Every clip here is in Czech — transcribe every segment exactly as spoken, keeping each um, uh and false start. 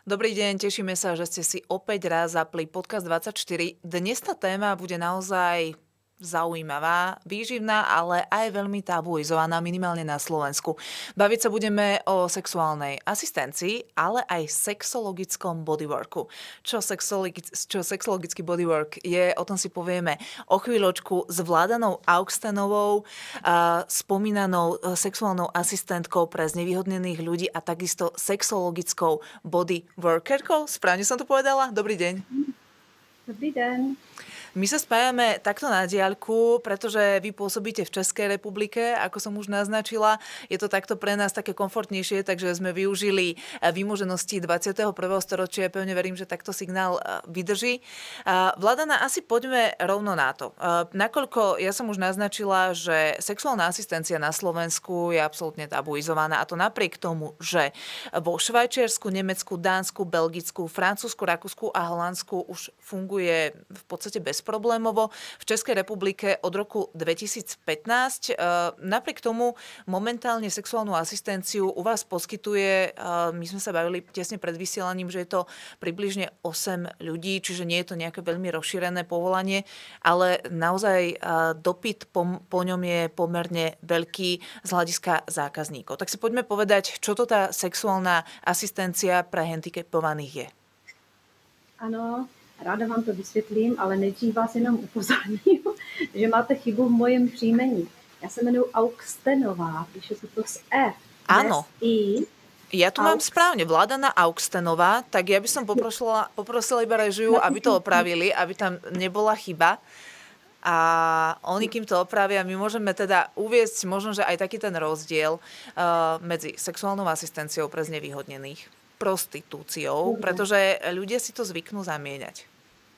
Dobrý deň, tešíme sa, že ste si opäť raz zapli Podcast dvadsaťštyri. Dnes tá téma bude naozaj zaujímavá, výživná, ale aj veľmi tabuizovaná, minimálne na Slovensku. Baviť sa budeme o sexuálnej asistencii, ale aj sexologickom bodyworku. Čo, sexologic, čo sexologický bodywork je, o tom si povieme o chvíľočku s Vládanou Augstenovou, a spomínanou sexuálnou asistentkou pre znevýhodnených ľudí a takisto sexologickou bodyworkerkou. Správne som to povedala? Dobrý deň. Dobrý den. My sa spájame takto na diaľku, pretože vy pôsobíte v Českej republike, ako som už naznačila. Je to takto pre nás také komfortnejšie, takže sme využili výmoženosti dvadsiateho prvého storočia. Pevne verím, že takto signál vydrží. Vládana, asi poďme rovno na to. Nakoľko ja som už naznačila, že sexuálna asistencia na Slovensku je absolútne tabuizovaná, a to napriek tomu, že vo Švajčiarsku, Nemecku, Dánsku, Belgicku, Francúzsku, Rakúsku a Holandsku už funguje v podstate bez problémovo. V Českej republike od roku dvetisícpätnásť. Napriek tomu momentálne sexuálnu asistenciu u vás poskytuje, my sme sa bavili tesne pred vysielaním, že je to približne osem ľudí, čiže nie je to nejaké veľmi rozšírené povolanie, ale naozaj dopyt po, po ňom je pomerne veľký z hľadiska zákazníkov. Tak si poďme povedať, čo to tá sexuálna asistencia pre handicapovaných je. Ano, ráda vám to vysvětlím, ale nejdřív vás jenom upozorním, že máte chybu v mojem příjmení. Já se jmenuji Augstenová, píše se to s E. Áno. I. Ja tu mám správne, Vládana Augstenová, tak ja by som poprosila, poprosila iba režiu, aby to opravili, aby tam nebola chyba. A oni, kým to opravia, my môžeme teda uviesť možno, že aj taký ten rozdiel uh, medzi sexuálnou asistenciou pre znevýhodnených, prostitúciou, protože ľudia si to zvyknú zamieňať.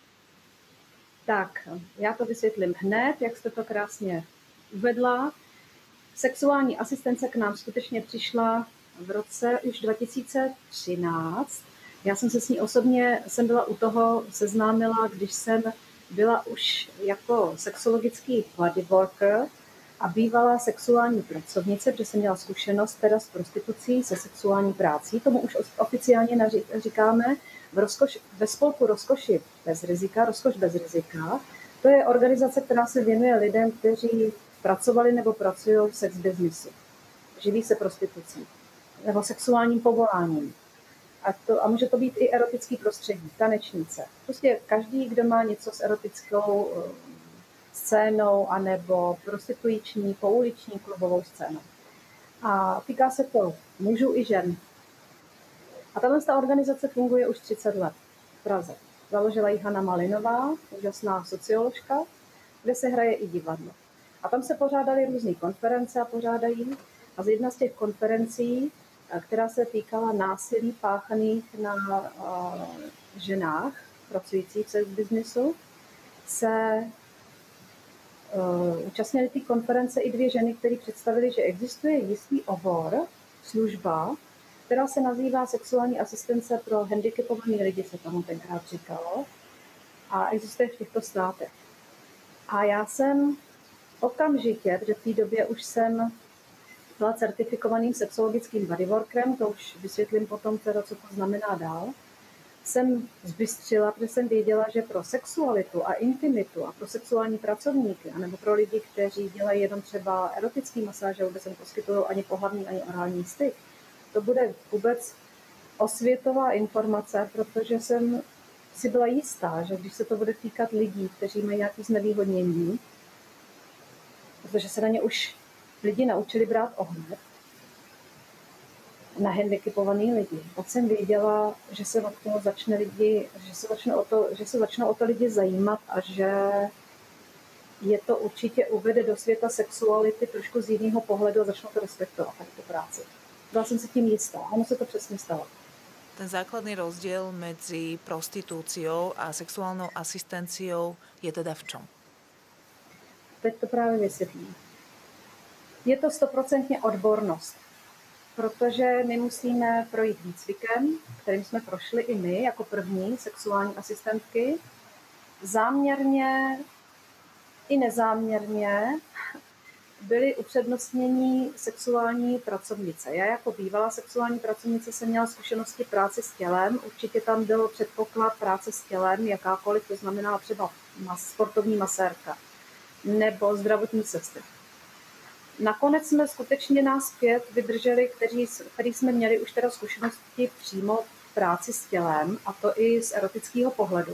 Tak, já to vysvětlím hned, jak jste to krásně uvedla. Sexuální asistence k nám skutečně přišla v roce už dva tisíce třináct. Já jsem se s ní osobně, jsem byla u toho seznámila, když jsem byla už jako sexologický bodyworker a bývalá sexuální pracovnice, protože jsem měla zkušenost teda s prostitucí, se sexuální prácí, tomu už oficiálně říkáme v rozkoš, ve spolku Rozkoši bez rizika, Rozkoš bez rizika. To je organizace, která se věnuje lidem, kteří pracovali nebo pracují v sex businessu, živí se prostitucí nebo sexuálním povoláním. A, to, a může to být i erotický prostředí, tanečnice. Prostě každý, kdo má něco s erotickou scénou anebo prostituční, pouliční, klubovou scénou. A týká se to mužů i žen. A tato organizace funguje už třicet let v Praze. Založila ji Hana Malinová, úžasná socioložka, kde se hraje i divadlo. A tam se pořádaly různé konference a pořádají. A z jedna z těch konferencí, která se týkala násilí páchaných na uh, ženách pracujících v sex businessu, se Uh, účastnili té konference i dvě ženy, které představily, že existuje jistý obor, služba, která se nazývá sexuální asistence pro handicapované lidi, se tomu tenkrát říkalo, a existuje v těchto státech. A já jsem okamžitě, protože v té době už jsem byla certifikovaným sexologickým bodyworkerem, to už vysvětlím potom teda, co to znamená dál, jsem zbystřila, protože jsem věděla, že pro sexualitu a intimitu a pro sexuální pracovníky, anebo pro lidi, kteří dělají jenom třeba erotický masáže, vůbec se neposkytují ani pohlavní, ani orální styk, to bude vůbec osvětová informace, protože jsem si byla jistá, že když se to bude týkat lidí, kteří mají nějaké znevýhodnění, protože se na ně už lidi naučili brát ohled, na handicapovaný lidi. Tak jsem věděla, že se o to začne lidi, že se začne o to, že se začnou o to lidi zajímat a že je to určitě uvede do světa sexuality trošku z jiného pohledu a začnou to respektovat v té práci. Byla jsem si tím jistá. Ono se to přesně stalo. Ten základný rozdiel medzi prostitúciou a sexuálnou asistenciou je teda v čom? Teď to právě vysvětlím. Je to stoprocentně odbornost. Protože my musíme projít výcvikem, kterým jsme prošli i my jako první sexuální asistentky. Záměrně i nezáměrně byli upřednostnění sexuální pracovnice. Já jako bývalá sexuální pracovnice jsem měla zkušenosti práce s tělem. Určitě tam byl předpoklad práce s tělem, jakákoliv, to znamená třeba mas, sportovní masérka nebo zdravotní sestry. Nakonec jsme skutečně nás pět vydrželi, kteří, kteří jsme měli už teda zkušenosti přímo v práci s tělem, a to i z erotického pohledu.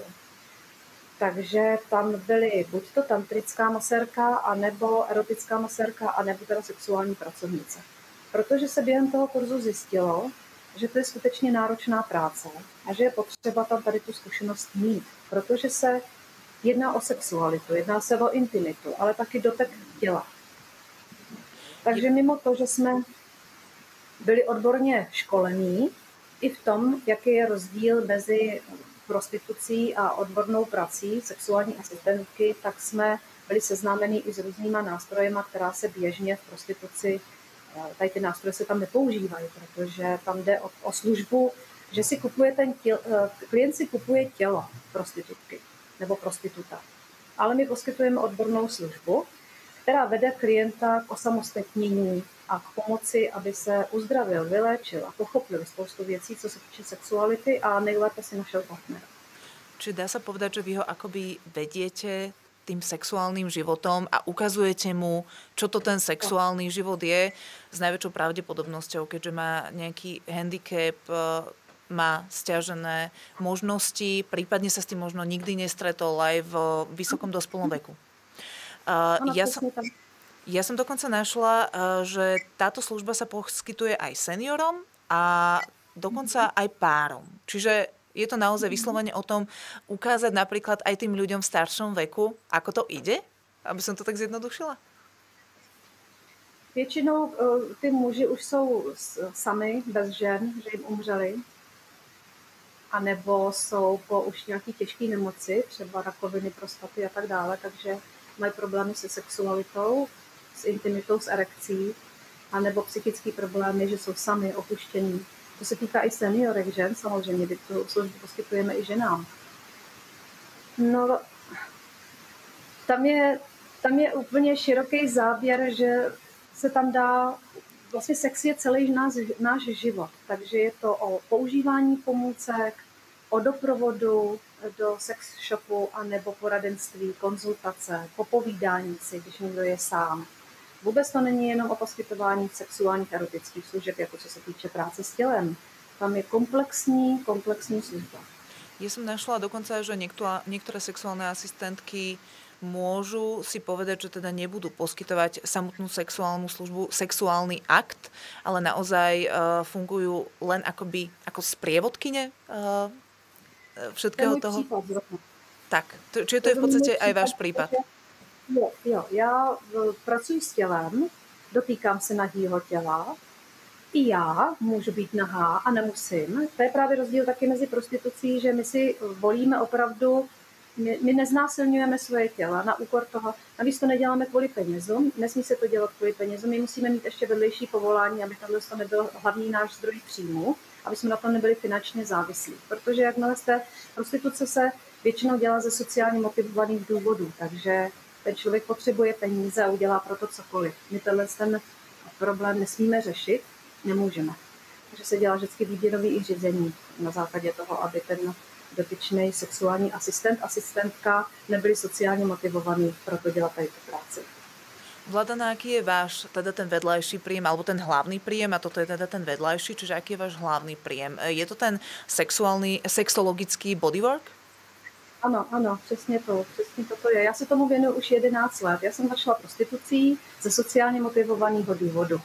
Takže tam byly buď to tantrická masérka, anebo erotická masérka, anebo teda sexuální pracovnice. Protože se během toho kurzu zjistilo, že to je skutečně náročná práce a že je potřeba tam tady tu zkušenost mít, protože se jedná o sexualitu, jedná se o intimitu, ale taky dotek těla. Takže mimo to, že jsme byli odborně školení i v tom, jaký je rozdíl mezi prostitucí a odbornou prací sexuální asistentky, tak jsme byli seznámeni i s různýma nástrojema, která se běžně v prostituci, tady ty nástroje se tam nepoužívají, protože tam jde o, o službu, že si kupuje ten těl, klient si kupuje tělo prostitutky nebo prostituta. Ale my poskytujeme odbornou službu, která vede klienta k osamostatnění a k pomoci, aby se uzdravil, vyléčil a pochopil spoustu věcí, co se týče sexuality, a nejlépe si našel partnera. Čiže dá sa povedať, že vy ho akoby vediete tým sexuálnym životom a ukazujete mu, čo to ten sexuálny život je, s najväčšou pravdepodobnosťou, keďže má nejaký handicap, má stiažené možnosti, prípadne sa s tým možno nikdy nestretol aj v vysokom dospelom veku. Uh, ja, som, ja som dokonca našla, uh, že táto služba sa poskytuje aj seniorom a dokonca aj párom. Čiže je to naozaj vyslovene o tom ukázať napríklad aj tým ľuďom v staršom veku, ako to ide? Aby som to tak zjednodušila? Většinou uh, ty muži už jsou sami, bez žen, že jim umřeli. A nebo jsou po už nějaký těžké nemoci, třeba rakoviny prostaty a tak dále, takže mají problémy se sexualitou, s intimitou, s erekcí, anebo psychické problémy, že jsou sami opuštění. To se týká i seniorek, žen, samozřejmě, kdy tu službu poskytujeme i ženám. No, tam je, tam je úplně široký záběr, že se tam dá, vlastně sex je celý náš, náš život, takže je to o používání pomůcek, o doprovodu do sex shopu a nebo poradenství, konzultace, popovídání si, když někdo je sám. Vůbec to není jenom o poskytování sexuálních erotických služeb, jako co se týče práce s tělem. Tam je komplexní, komplexní služba. Ja som našla dokonca, že niekto, niektoré sexuálne asistentky môžu si povedať, že teda nebudú poskytovať samotnú sexuálnu službu, sexuálny akt, ale naozaj uh, fungujú len akoby ako sprievodkyne uh, všetkého toho. Případ, tak, to, čiže to je v podstate aj váš prípad. Jo, jo, já pracuji s tělem, dotýkám se nahýho těla, i já můžu být nahá a nemusím. To je právě rozdíl taky mezi prostitucí, že my si volíme opravdu, my, my neznásilňujeme svoje těla na úkor toho, navíc to neděláme kvůli penězům, nesmí se to dělat kvůli penězům, my musíme mít ještě vedlejší povolání, aby tohle to nebyl hlavní náš zdroj příjmu, aby jsme na tom nebyli finančně závislí. Protože jakmile jste, prostituce se většinou dělá ze sociálně motivovaných důvodů, takže ten člověk potřebuje peníze a udělá pro to cokoliv. My tenhle ten problém nesmíme řešit, nemůžeme. Takže se dělá vždycky výběrový i řízení na základě toho, aby ten dotyčný sexuální asistent, asistentka nebyli sociálně motivovaní pro to dělat tady tu práci. Vladana, aký je váš teda ten vedľajší príjem, alebo ten hlavný príjem, a toto je teda ten vedľajší, čiže aký je váš hlavný príjem? Je to ten sexuálny, sexologický bodywork? Ano, ano, přesně to, přesně toto je. Já se tomu věnuju už jedenáct let. Já jsem začala prostitucí ze sociálně motivovaného důvodu.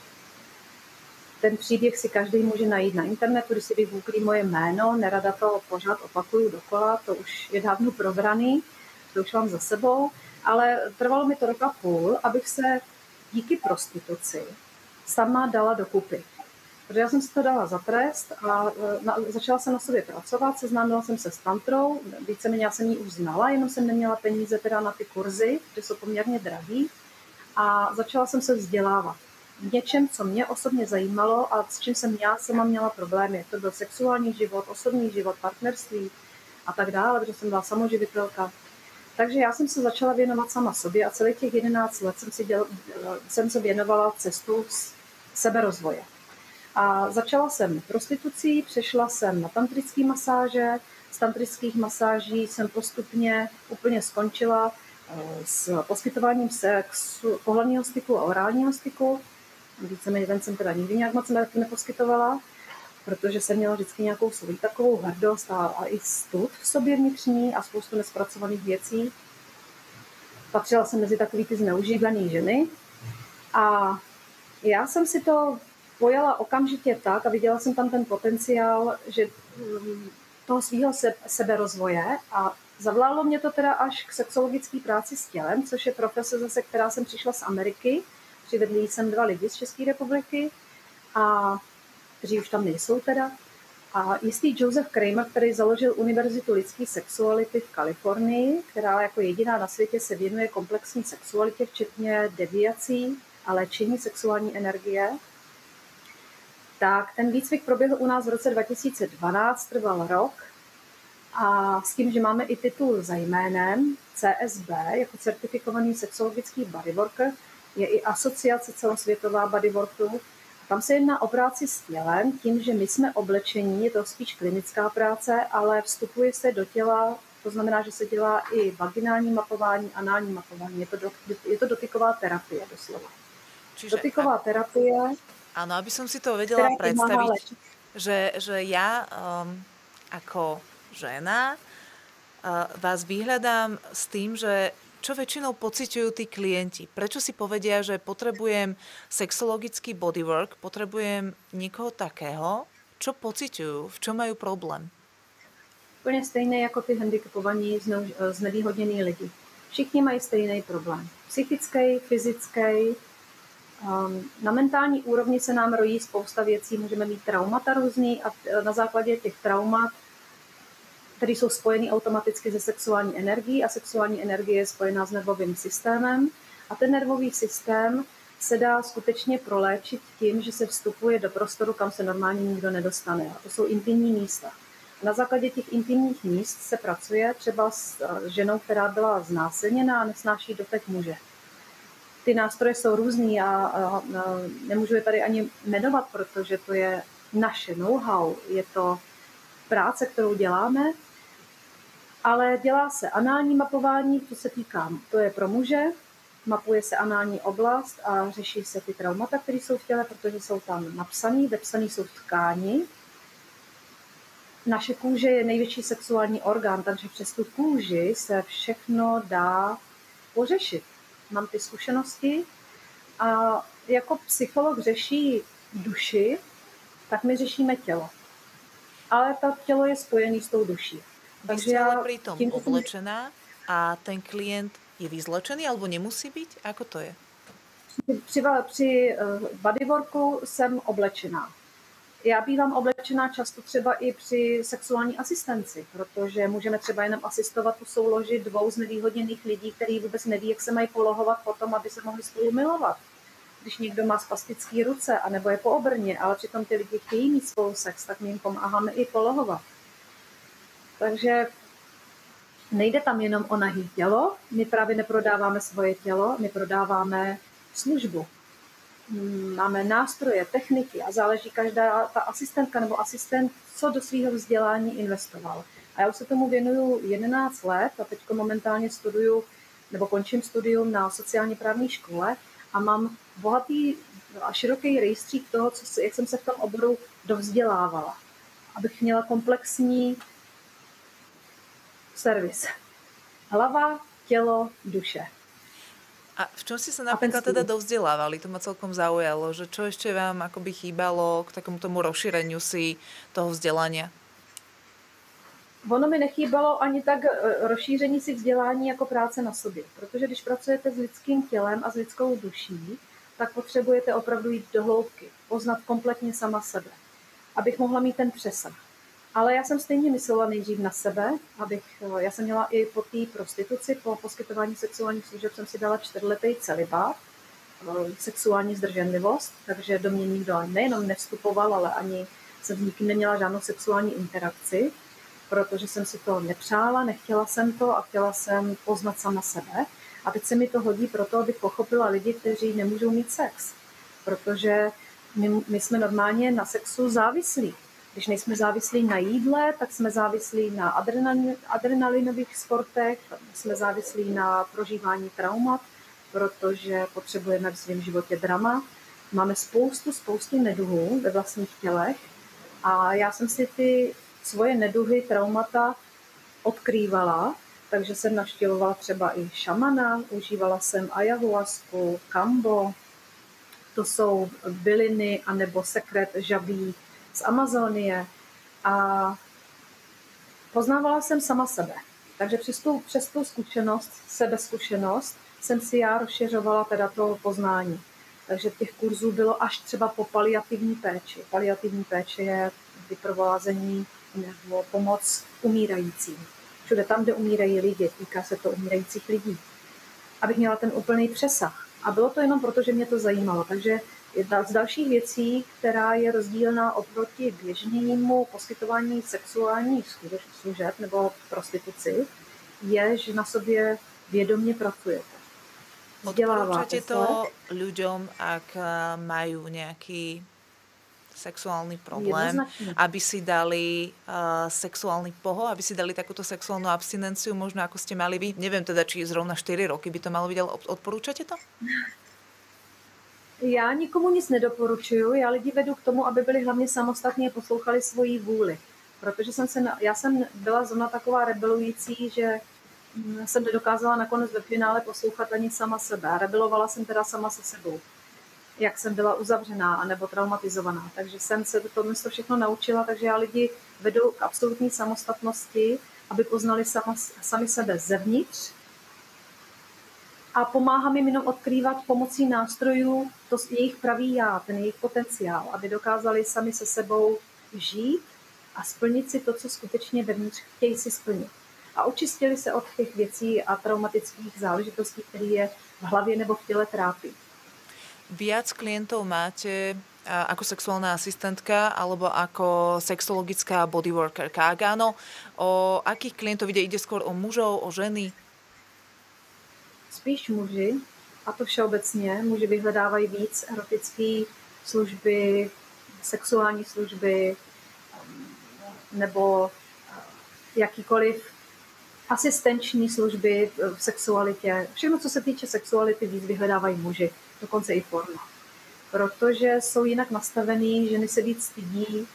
Ten příběh si každý může najít na internetu, když si vygooglí moje jméno, nerada to pořád opakuju dokola, to už je dávno probraný, to už mám za sebou, ale trvalo mi to rok a půl, abych se díky prostituci sama dala dokupy. Protože já jsem si to dala za trest a na, začala jsem na sobě pracovat, seznámila jsem se s tantrou, víceméně já jsem ji už znala, jenom jsem neměla peníze teda na ty kurzy, které jsou poměrně drahý, a začala jsem se vzdělávat v něčem, co mě osobně zajímalo a s čím jsem já sama měla problémy. To byl sexuální život, osobní život, partnerství a tak dále, protože jsem byla samoživitelka. Takže já jsem se začala věnovat sama sobě a celých těch jedenáct let jsem, si děl, jsem se věnovala cestu seberozvoje. A začala jsem prostitucí, přešla jsem na tantrické masáže, z tantrických masáží jsem postupně úplně skončila s poskytováním sexu, pohlavního styku a orálního styku. Víceméně ten jsem teda nikdy nějak moc neposkytovala, protože jsem měla vždycky nějakou svou takovou hrdost a, a i stud v sobě vnitřní a spoustu nespracovaných věcí. Patřila jsem mezi takový ty zneužívaný ženy a já jsem si to pojala okamžitě tak a viděla jsem tam ten potenciál, že toho svého seberozvoje a zavlálo mě to teda až k sexologické práci s tělem, což je profese zase, která jsem přišla z Ameriky. Přivedli jsem dva lidi z České republiky, a kteří už tam nejsou teda. A jistý Joseph Kramer, který založil Univerzitu lidské sexuality v Kalifornii, která jako jediná na světě se věnuje komplexní sexualitě, včetně deviací a léčení sexuální energie, tak ten výcvik proběhl u nás v roce dva tisíce dvanáct, trval rok a s tím, že máme i titul za jménem C S B, jako certifikovaný sexologický bodyworker, je i asociace celosvětová bodyworkerů. Tam se jedná o práci s tělem, tím, že my jsme oblečení, je to spíš klinická práce, ale vstupuje se do těla, to znamená, že se dělá i vaginální mapování, anální mapování, je to, do, je to dotyková terapie doslova. Čiže, dotyková a... terapie. Áno, aby som si to vedela predstaviť, že, že ja um, ako žena uh, vás vyhľadám s tým, že čo väčšinou pociťujú tí klienti. Prečo si povedia, že potrebujem sexologický bodywork, potrebujem niekoho takého, čo pociťujú, v čom majú problém? Úplně stejné jako ty handicapovaní, znevýhodnění lidi. Všichni mají stejný problém. Psychický, fyzický. Na mentální úrovni se nám rojí spousta věcí, můžeme mít traumata různý a na základě těch traumat, které jsou spojeny automaticky se sexuální energií a sexuální energie je spojená s nervovým systémem a ten nervový systém se dá skutečně proléčit tím, že se vstupuje do prostoru, kam se normálně nikdo nedostane. A to jsou intimní místa. Na základě těch intimních míst se pracuje třeba s ženou, která byla znásilněná a nesnáší dotek muže. Ty nástroje jsou různý a, a, a nemůžu je tady ani jmenovat, protože to je naše know-how, je to práce, kterou děláme, ale dělá se anální mapování, to se týká, to je pro muže, mapuje se anální oblast a řeší se ty traumata, které jsou v těle, protože jsou tam napsaný, vepsaný jsou v tkáni. Naše kůže je největší sexuální orgán, takže přes tu kůži se všechno dá pořešit. Mám ty zkušenosti a jako psycholog řeší duši, tak my řešíme tělo. Ale to tělo je spojené s tou duší. Vy ste ale pritom oblečená a ten klient je vyzlečený alebo nemusí byť? Ako to je? Při, při bodyworku jsem oblečená. Já bývám oblečená často třeba i při sexuální asistenci, protože můžeme třeba jenom asistovat u souloži dvou znevýhodněných lidí, kteří vůbec neví, jak se mají polohovat potom, aby se mohli spolu milovat. Když někdo má spastické ruce, anebo je po obrně, ale přitom ty lidi chtějí mít spolu sex, tak my jim pomáháme i polohovat. Takže nejde tam jenom o nahý tělo, my právě neprodáváme svoje tělo, my prodáváme službu. Máme nástroje, techniky a záleží každá ta asistentka nebo asistent, co do svého vzdělání investoval. A já už se tomu věnuju jedenáct let a teď momentálně studuju, nebo končím studium na sociálně právní škole a mám bohatý a široký rejstřík toho, co, jak jsem se v tom oboru dovzdělávala. Abych měla komplexní servis. Hlava, tělo, duše. A v čom ste sa napríklad teda dovzdelávali? To ma celkom zaujalo, že čo ešte vám akoby chýbalo k takému tomu rozšíreniu si toho vzdelania? Ono mi nechýbalo ani tak rozšíření si vzdělání jako práce na sobě, protože když pracujete s lidským tělem a s lidskou duší, tak potřebujete opravdu jít do hloubky, poznat kompletně sama sebe, abych mohla mít ten přesah. Ale já jsem stejně myslela nejdřív na sebe, abych, já jsem měla i po té prostituci, po poskytování sexuálních služeb jsem si dala čtyřletý celibát, sexuální zdrženlivost, takže do mě nikdo nejenom nevstupoval, ale ani jsem s nikým neměla žádnou sexuální interakci. protože jsem si to nepřála, nechtěla jsem to a chtěla jsem poznat sama sebe. A teď se mi to hodí proto, abych pochopila lidi, kteří nemůžou mít sex, protože my, my jsme normálně na sexu závislí. Když nejsme závislí na jídle, tak jsme závislí na adrenalin, adrenalinových sportech, jsme závislí na prožívání traumat, protože potřebujeme v svém životě drama. Máme spoustu, spoustu neduhů ve vlastních tělech a já jsem si ty svoje neduhy, traumata odkrývala, takže jsem navštěvovala třeba i šamana, užívala jsem ayahuasku, kambo, to jsou byliny anebo sekret žabí z Amazonie a poznávala jsem sama sebe. Takže přes tu, přes tu zkušenost, sebezkušenost, jsem si já rozšiřovala teda to poznání. Takže těch kurzů bylo až třeba po paliativní péči. Paliativní péče je vyprovázení nebo pomoc umírajícím. Všude tam, kde umírají lidi, týká se to umírajících lidí. Abych měla ten úplný přesah. A bylo to jenom proto, že mě to zajímalo. Takže jedna z dalších věcí, která je rozdílná oproti běžnému poskytování sexuálních služeb nebo prostituci, je, že na sobě vědomě pracujete. Odporúčate to ľuďom, ak majú nejaký sexuálny problém, aby si dali uh, sexuálny poho, aby si dali takúto sexuálnu abstinenciu, možno ako ste mali vy. Neviem teda, či zrovna štyri roky by to malo byť, ale odporúčate to? Já nikomu nic nedoporučuju, já lidi vedu k tomu, aby byli hlavně samostatní a poslouchali svoji vůli. Protože jsem se, já jsem byla zrovna taková rebelující, že jsem nedokázala nakonec ve finále poslouchat ani sama sebe. A rebelovala jsem teda sama se sebou, jak jsem byla uzavřená anebo traumatizovaná. Takže jsem se to to všechno naučila, takže já lidi vedu k absolutní samostatnosti, aby poznali sama, sami sebe zevnitř a pomáhám jim jenom odkrývat pomocí nástrojů to jejich pravý já, ten jejich potenciál, aby dokázali sami se sebou žít a splnit si to, co skutečně vevnitř chtějí si splnit. A očistili se od těch věcí a traumatických záležitostí, které je v hlavě nebo v těle trápí. Viac klientov máte ako sexuálna asistentka alebo ako sexologická bodyworkerka? Ak áno, o akých klientov ide? Ide skôr o mužov, o ženy? Spíš muži, a to všeobecně. Muži vyhledávají víc erotické služby, sexuální služby nebo jakýkoliv asistenční služby v sexualitě. Všechno, co se týče sexuality, víc vyhledávají muži, dokonce i porno. Protože jsou jinak nastavený, ženy se víc stydí,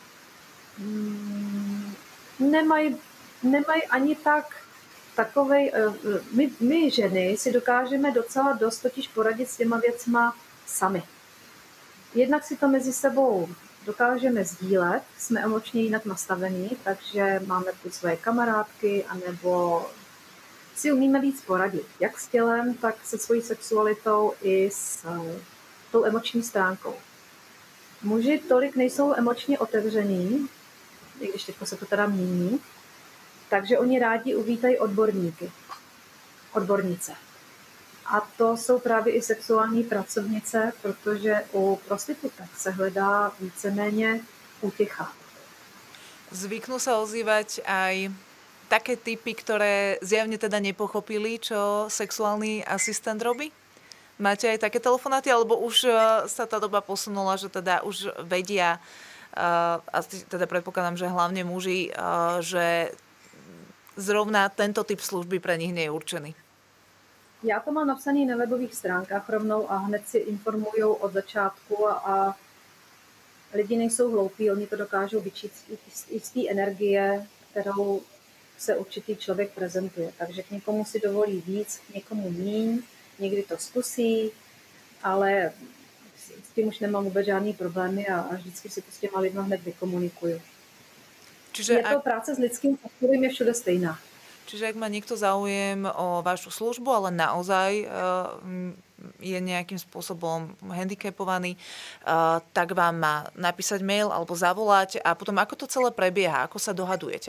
nemají, nemají ani tak takovej... My, my ženy si dokážeme docela dost totiž poradit s těma věcma sami. Jednak si to mezi sebou dokážeme sdílet, jsme emočně jinak nastavení, takže máme tu svoje kamarádky, anebo si umíme víc poradit, jak s tělem, tak se svojí sexualitou i s tou emoční stránkou. Muži tolik nejsou emočně otevření, i když teď se to teda mění, takže oni rádi uvítají odborníky, odbornice. A to jsou právě i sexuální pracovnice, protože u prostitutek se hledá víceméně útěcha. Zvyknú sa ozývať aj také typy, ktoré zjavne teda nepochopili, čo sexuálny asistent robí? Máte aj také telefonáty, alebo už sa tá doba posunula, že teda už vedia, a teda predpokladám, že hlavne muži, že zrovna tento typ služby pre nich nie je určený? Já to mám napsané na webových stránkách rovnou a hned si informují od začátku a, a lidi nejsou hloupí, oni to dokážou vyčíst i z té energie, kterou se určitý člověk prezentuje. Takže k někomu si dovolí víc, k někomu míň, někdy to zkusí, ale s tím už nemám vůbec žádný problémy a, a vždycky si to s těma lidma hned vykomunikuju. Čiže je to ak... práce s lidským faktorem je všude stejná. Čiže ak má niekto záujem o vašu službu, ale naozaj je nejakým spôsobom handicapovaný, tak vám má napísať mail alebo zavolať a potom ako to celé prebieha, ako sa dohadujete?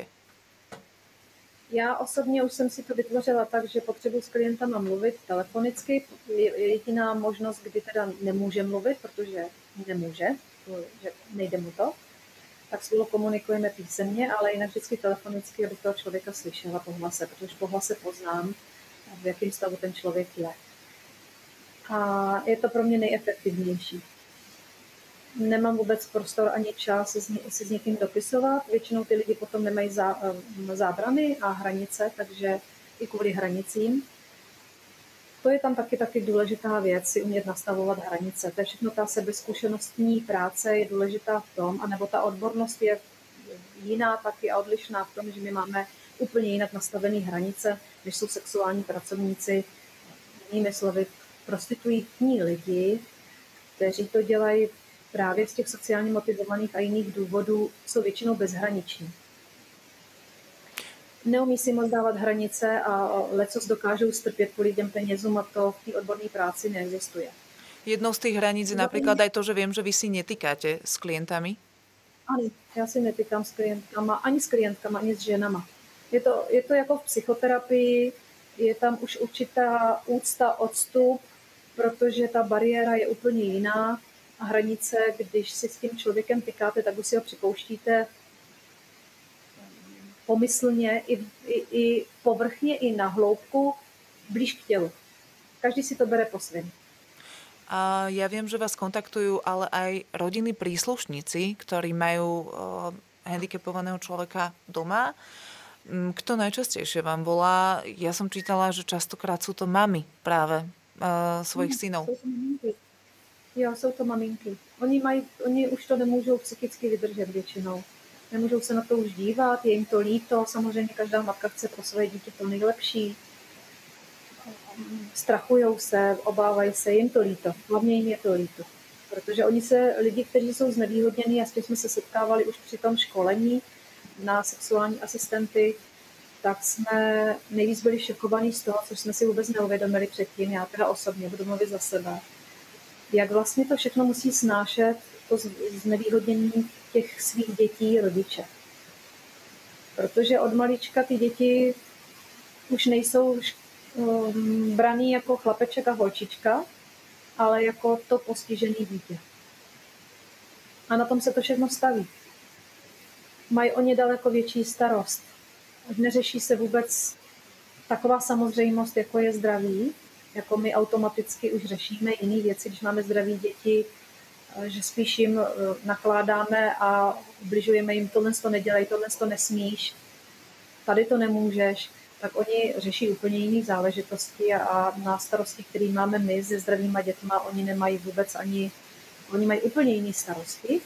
Já osobně už jsem si to vytvořila tak, že potřebuji s klientama mluvit telefonicky. Je jediná možnost, kdy teda nemůže mluvit, protože nemůže, že nejde mu to. tak spolu komunikujeme písemně, ale jinak vždycky telefonicky, abych toho člověka slyšela po hlase, protože po hlase poznám, v jakém stavu ten člověk je. A je to pro mě nejefektivnější. Nemám vůbec prostor ani čas si s někým dopisovat. Většinou ty lidi potom nemají zá, zábrany a hranice, takže i kvůli hranicím. To je tam taky taky důležitá věc, si umět nastavovat hranice. To je všechno ta sebezkušenostní práce je důležitá v tom, anebo ta odbornost je jiná taky a odlišná v tom, že my máme úplně jinak nastavené hranice, než jsou sexuální pracovníci. Jinými slovy, prostituitní lidi, kteří to dělají právě z těch sociálně motivovaných a jiných důvodů, jsou většinou bezhraniční. Neumí si moc dávat hranice a lecos dokážou strpět kvůli těm penězům a to v té odborné práci neexistuje. Jednou z tých hraníc je napríklad aj to, že viem, že vy si netýkáte s klientami. Ano, já si netýkám s klientkama, ani s klientkama, ani s ženama. Je to, je to jako v psychoterapii, je tam už určitá úcta, odstup, protože ta bariéra je úplně jiná a hranice, když si s tím člověkem tykáte, tak už si ho připouštíte pomyslně, i, i, i povrchně, i na hloubku, blíž k tělu. Každý si to bere po svém. A ja viem, že vás kontaktujú ale aj rodinní príslušníci, ktorí majú uh, handicapovaného človeka doma. Kto najčastejšie vám volá? Ja som čítala, že častokrát sú to mamy práve uh, svojich Hmm, synov. jsou to maminky. Jo, jsou to maminky. Oni, mají, oni už to nemůžou psychicky vydržet většinou. Nemůžou se na to už dívat, je jim to líto. Samozřejmě každá matka chce pro svoje dítě to nejlepší. Strachujou se, obávají se, jim to líto. Hlavně jim je to líto. Protože oni se, lidi, kteří jsou znevýhodnění, a s tím jsme se setkávali už při tom školení na sexuální asistenty, tak jsme nejvíc byli šokovaní z toho, což jsme si vůbec neuvědomili předtím, já teda osobně budu mluvit za sebe, jak vlastně to všechno musí snášet, to znevýhodnění těch svých dětí, rodiče. Protože od malička ty děti už nejsou um, braný jako chlapeček a holčička, ale jako to postižené dítě. A na tom se to všechno staví. Mají o ně daleko větší starost. Neřeší se vůbec taková samozřejmost, jako je zdraví, jako my automaticky už řešíme jiné věci, když máme zdraví děti, že spíš jim nakládáme a ubližujeme jim, tohle to nedělej, tohle to nesmíš, tady to nemůžeš, tak oni řeší úplně jiné záležitosti a na starosti, které máme my se zdravýma dětma, oni nemají vůbec ani, oni mají úplně jiné starosti.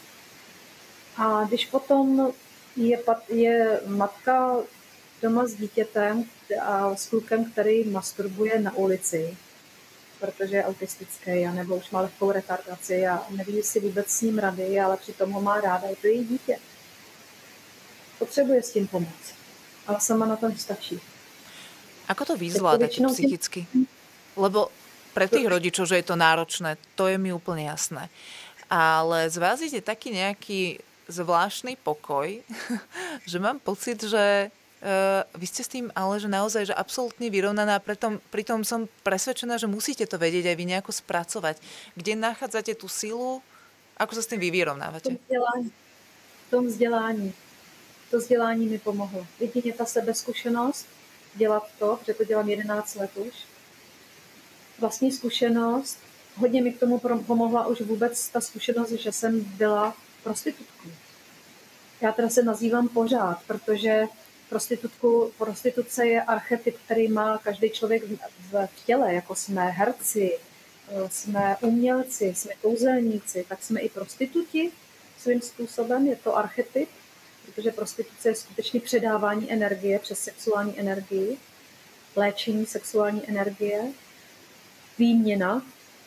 A když potom je, je matka doma s dítětem a s klukem, který masturbuje na ulici, protože je autistický, nebo už má lehkou retardaci a neví si vůbec s ním rady, ale přitom ho má ráda, je to její dítě. Potřebuje s tím pomoct, ale sama na to nestačí. Ako to vyzvládate psychicky? Lebo pre tých rodičov, že je to náročné, to je mi úplne jasné. Ale z vás ide taký nejaký zvláštny pokoj, že mám pocit, že Uh, vy ste s tým ale že naozaj že absolútne vyrovnaná a pritom, pritom som presvedčená, že musíte to vedieť aj vy nejako spracovať. Kde nachádzate tú silu? Ako sa s tým vy vyrovnávate? V tom vzdělání. V tom vzdělání. To vzdělání mi pomohlo. Jedině ta sebezkušenost, dělat to, protože to dělám jedenáct let už. Vlastní zkušenost. Hodně mi k tomu pomohla už vůbec ta zkušenost, že jsem byla prostitutkou. Já teda se nazývám pořád, protože Prostitutku, prostituce je archetyp, který má každý člověk v, v, v těle, jako jsme herci, jsme umělci, jsme kouzelníci, tak jsme i prostituti svým způsobem, je to archetyp, protože prostituce je skutečně předávání energie přes sexuální energii, léčení sexuální energie, výměna.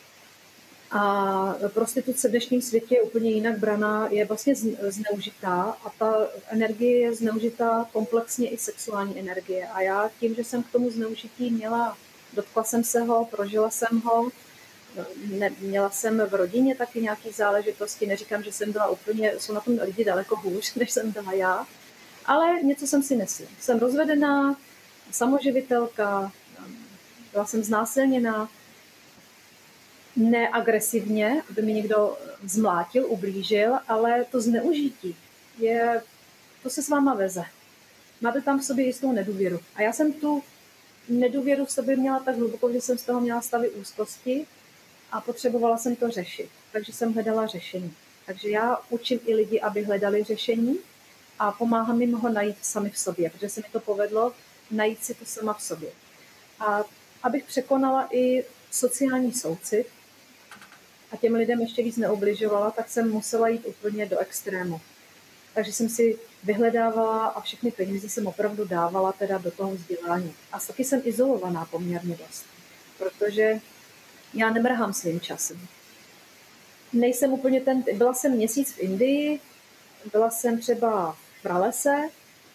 A prostituce v dnešním světě je úplně jinak braná, je vlastně zneužitá a ta energie je zneužitá komplexně i sexuální energie. A já tím, že jsem k tomu zneužití měla, dotkla jsem se ho, prožila jsem ho, ne, měla jsem v rodině taky nějaké záležitosti, neříkám, že jsem byla úplně, jsou na tom lidi daleko hůř, než jsem byla já, ale něco jsem si nesla. Jsem rozvedená, samoživitelka, byla jsem znásilněná, neagresivně, aby mi někdo zmlátil, ublížil, ale to zneužití. je, to se s váma veze. Máte tam v sobě jistou nedůvěru. A já jsem tu nedůvěru v sobě měla tak hluboko, že jsem z toho měla stavy úzkosti a potřebovala jsem to řešit. Takže jsem hledala řešení. Takže já učím i lidi, aby hledali řešení a pomáhám jim ho najít sami v sobě, protože se mi to povedlo najít si to sama v sobě. A abych překonala i sociální soucit a těm lidem ještě víc neobližovala, tak jsem musela jít úplně do extrému. Takže jsem si vyhledávala a všechny peníze jsem opravdu dávala teda do toho vzdělání. A taky jsem izolovaná poměrně dost, protože já nemrhám svým časem. Nejsem úplně ten, byla jsem měsíc v Indii, byla jsem třeba v pralese,